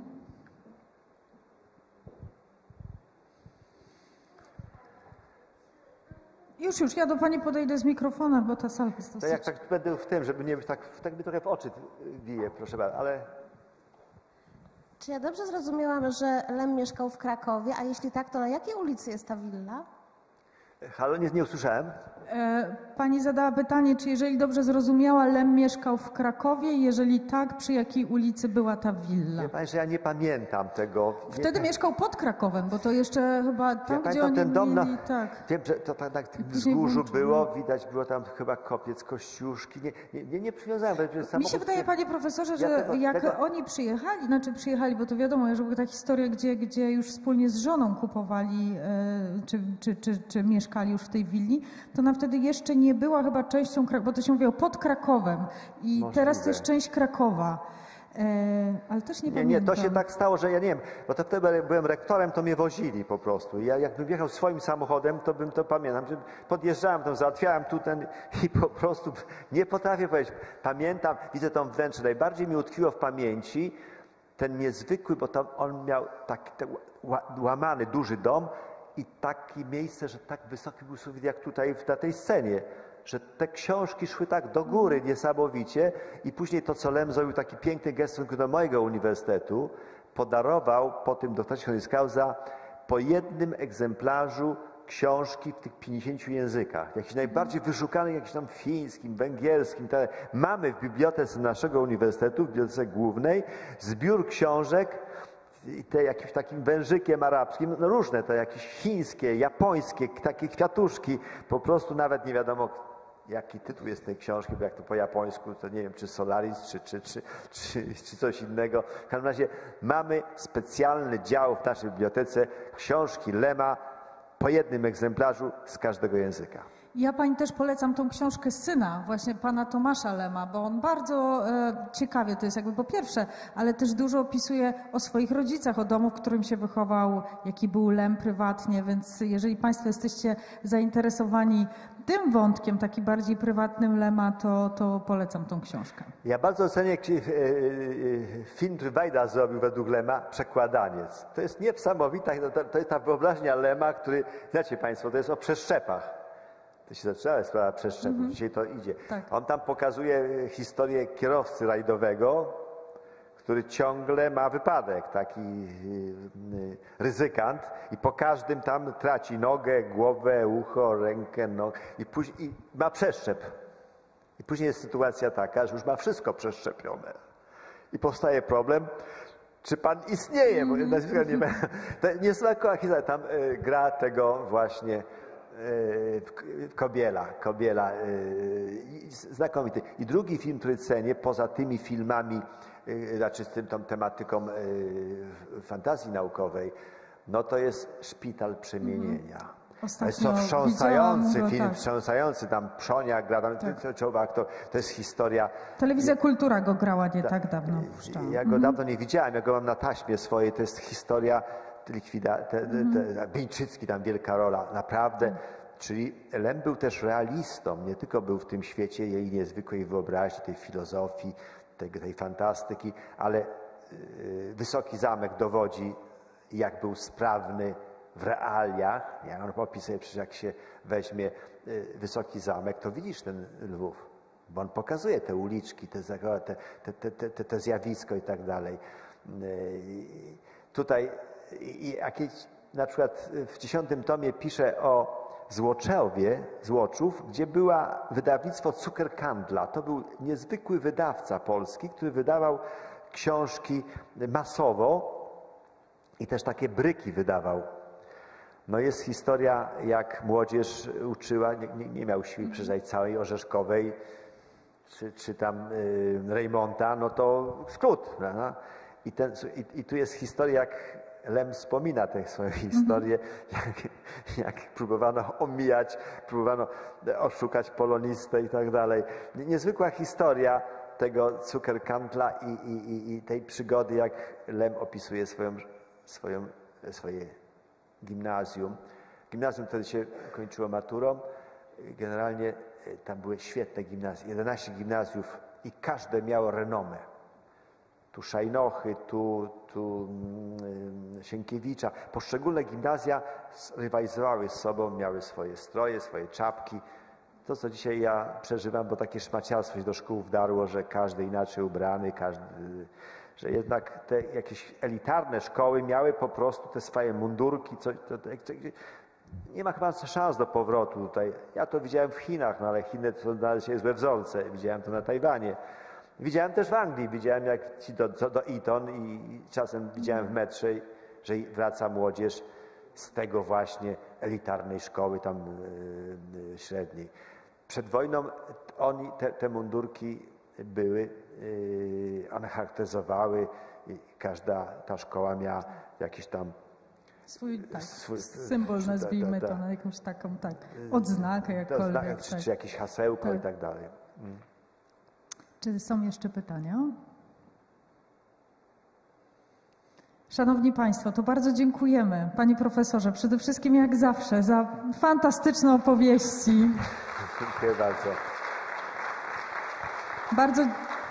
Już, już, ja do Pani podejdę z mikrofonem, bo ta sala jest To dosyć... jak tak będę w tym, żeby nie być tak, tak mi trochę w oczy wije, proszę bardzo, ale Czy ja dobrze zrozumiałam, że Lem mieszkał w Krakowie, a jeśli tak, to na jakiej ulicy jest ta willa? Halo, nie, nie usłyszałem. E, Pani zadała pytanie, czy jeżeli dobrze zrozumiała, Lem mieszkał w Krakowie? Jeżeli tak, przy jakiej ulicy była ta willa? Wie pani, że ja nie pamiętam tego. Nie, Wtedy mieszkał pod Krakowem, bo to jeszcze chyba tam, ja gdzie pamiętam oni ten dom, mieli, no, tak. wiem, że to tak, tak w później wzgórzu włączył, było, no. widać było tam chyba kopiec, kościuszki. Nie, nie, nie, nie przywiązałem. Że Mi się samochód wydaje, nie- panie profesorze, że Ja tego- jak tego- oni przyjechali, znaczy przyjechali, bo to wiadomo, że była ta historia, gdzie, gdzie już wspólnie z żoną kupowali, e, czy, czy, czy, czy mieszkali już w tej willi, to ona wtedy jeszcze nie była chyba częścią Krakowa, bo to się mówiło pod Krakowem i Możliwe. teraz to jest część Krakowa. E, ale też nie, Nie, pamiętam. nie, to się tak stało, że ja nie wiem, bo to wtedy byłem rektorem, to mnie wozili po prostu. Ja jakbym jechał swoim samochodem, to bym to pamiętam, że podjeżdżałem tam, załatwiałem tu ten i po prostu nie potrafię powiedzieć. Pamiętam, widzę tą wnętrze. Najbardziej mi utkwiło w pamięci ten niezwykły, bo tam on miał taki te ła- łamany, duży dom i takie miejsce, że tak wysoki był sufit jak tutaj na tej scenie. Że te książki szły tak do góry niesamowicie i później to, co Lem zrobił, taki piękny gest w stosunku do mojego uniwersytetu, podarował po tym doktorze honoris causa po jednym egzemplarzu książki w tych pięćdziesięciu językach. Jakiś najbardziej wyszukanych, jakiś tam fińskim, węgierskim. Te. Mamy w bibliotece naszego uniwersytetu, w bibliotece głównej, zbiór książek i te jakimś takim wężykiem arabskim, no różne, te jakieś chińskie, japońskie, takie kwiatuszki, po prostu nawet nie wiadomo, jaki tytuł jest tej książki, bo jak to po japońsku, to nie wiem, czy Solaris, czy, czy, czy, czy, czy coś innego. W każdym razie mamy specjalny dział w naszej bibliotece książki Lema po jednym egzemplarzu z każdego języka. Ja pani też polecam tą książkę syna, właśnie pana Tomasza Lema, bo on bardzo e, ciekawie to jest jakby po pierwsze, ale też dużo opisuje o swoich rodzicach, o domu, w którym się wychował, jaki był Lem prywatnie, więc jeżeli państwo jesteście zainteresowani tym wątkiem, taki bardziej prywatnym Lema, to, to polecam tą książkę. Ja bardzo cenię e, e, film, który Wajda zrobił według Lema, Przekładaniec. To jest niesamowita, to, to jest ta wyobraźnia Lema, który, znacie państwo, to jest o przeszczepach. To się zaczęła sprawa przeszczepów, mm-hmm. Dzisiaj to idzie. Tak. On tam pokazuje historię kierowcy rajdowego, który ciągle ma wypadek, taki yy, ryzykant i po każdym tam traci nogę, głowę, ucho, rękę, no, i, później, i ma przeszczep. I później jest sytuacja taka, że już ma wszystko przeszczepione. I powstaje problem, czy pan istnieje, bo nazwiska nie ma. Niezwykła historia, tam y, gra tego właśnie Kobiela, Kobiela, znakomity. I drugi film, który cenię, poza tymi filmami, znaczy z tym, tą tematyką fantazji naukowej, no to jest Szpital Przemienienia. Ostatnio jest to wstrząsający widziałam go, film, tak. wstrząsający, tam Przoniak gra, tam Tak. czołowy aktor, to jest historia. Telewizja Kultura go grała nie tak dawno. puszczała. Ja go dawno nie widziałem, ja go mam na taśmie swojej, to jest historia likwidacji, te, te, Bieńczycki, tam wielka rola, naprawdę. Czyli Lem był też realistą, nie tylko był w tym świecie jej niezwykłej wyobraźni, tej filozofii, tej, tej fantastyki, ale yy, Wysoki Zamek dowodzi, jak był sprawny w realiach. Ja on opisuje, przecież jak się weźmie yy, Wysoki Zamek, to widzisz ten Lwów, bo on pokazuje te uliczki, te, te, te, te, te, te zjawisko i tak dalej. Yy, tutaj i jakieś, na przykład w dziesiątym tomie pisze o Złoczewie, Złoczów, gdzie była wydawnictwo Cukerkandla. To był niezwykły wydawca polski, który wydawał książki masowo i też takie bryki wydawał. No jest historia, jak młodzież uczyła, nie, nie, nie miał siły przeczytać całej Orzeszkowej, czy, czy tam y, Reymonta, no to skrót. Prawda? I, ten, i, I tu jest historia, jak Lem wspomina tę swoją historię, jak, jak próbowano omijać, próbowano oszukać polonistę i tak dalej. Niezwykła historia tego Cukerkandla i, i, i tej przygody, jak Lem opisuje swoją, swoją, swoje gimnazjum. Gimnazjum wtedy się kończyło maturą. Generalnie tam były świetne gimnazje, jedenaście gimnazjów i każde miało renomę. Tu Szajnochy, tu, tu Sienkiewicza. Poszczególne gimnazja rywalizowały z sobą, miały swoje stroje, swoje czapki. to, co dzisiaj ja przeżywam, bo takie szmaciarstwo się do szkół wdarło, że każdy inaczej ubrany, każdy, że jednak te jakieś elitarne szkoły miały po prostu te swoje mundurki, co, to, to, nie ma chyba szans do powrotu tutaj. Ja to widziałem w Chinach, no ale Chiny to na dzisiaj złe wzorce. Widziałem to na Tajwanie. Widziałem też w Anglii. Widziałem jak ci do, do Eton i czasem widziałem w metrze, że wraca młodzież z tego właśnie elitarnej szkoły tam yy, średniej. Przed wojną oni, te, te mundurki były, yy, one charakteryzowały i każda ta szkoła miała jakiś tam Swój, tak, swój symbol, nazwijmy ta, ta, ta. to, na jakąś taką tak, odznakę jakkolwiek. Odznakę, czy, tak. czy jakieś hasełko tak. i tak dalej. Mm. Czy są jeszcze pytania? Szanowni Państwo, to bardzo dziękujemy Panie Profesorze, przede wszystkim jak zawsze za fantastyczne opowieści. Dziękuję bardzo. Bardzo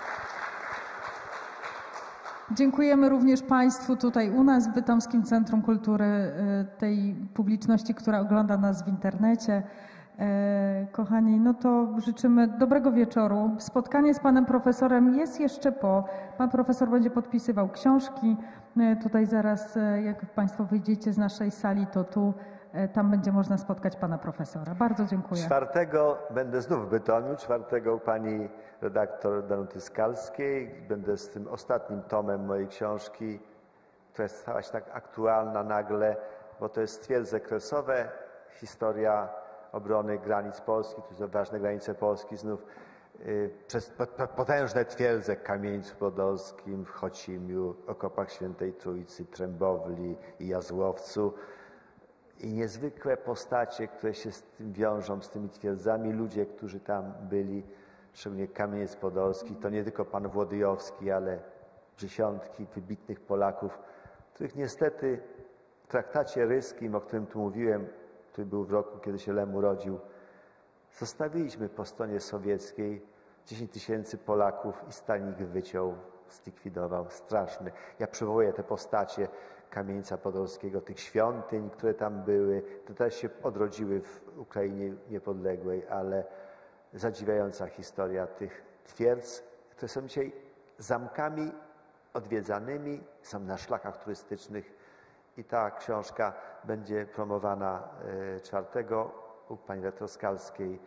dziękujemy również Państwu tutaj u nas w Bytomskim Centrum Kultury, tej publiczności, która ogląda nas w internecie. Kochani, no to życzymy dobrego wieczoru. Spotkanie z Panem Profesorem jest jeszcze po. Pan Profesor będzie podpisywał książki. Tutaj zaraz, jak Państwo wyjdziecie z naszej sali, to tu, tam będzie można spotkać Pana Profesora. Bardzo dziękuję. Czwartego będę znów w Bytomiu, czwartego u Pani redaktor Danuty Skalskiej. Będę z tym ostatnim tomem mojej książki, która stała się tak aktualna nagle, bo to jest twierdze kresowe, historia obrony granic Polski, to są ważne granice Polski znów, yy, przez potężne twierdze w Kamieńcu Podolskim, w Chocimiu, Okopach Świętej Trójcy, Trębowli i Jazłowcu. I niezwykłe postacie, które się z tym wiążą, z tymi twierdzami, ludzie, którzy tam byli, szczególnie Kamieniec Podolski, to nie tylko pan Włodyjowski, ale dziesiątki wybitnych Polaków, których niestety w traktacie ryskim, o którym tu mówiłem, który był w roku, kiedy się Lem urodził, zostawiliśmy po stronie sowieckiej dziesięć tysięcy Polaków i Stalin ich wyciął, zlikwidował. Straszny. Ja przywołuję te postacie Kamieńca Podolskiego, tych świątyń, które tam były. To też się odrodziły w Ukrainie niepodległej, ale zadziwiająca historia tych twierdz, które są dzisiaj zamkami odwiedzanymi, są na szlakach turystycznych. I ta książka będzie promowana czwartego u pani redaktor Skalskiej,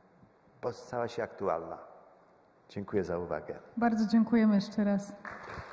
bo stała się aktualna. Dziękuję za uwagę. Bardzo dziękujemy jeszcze raz.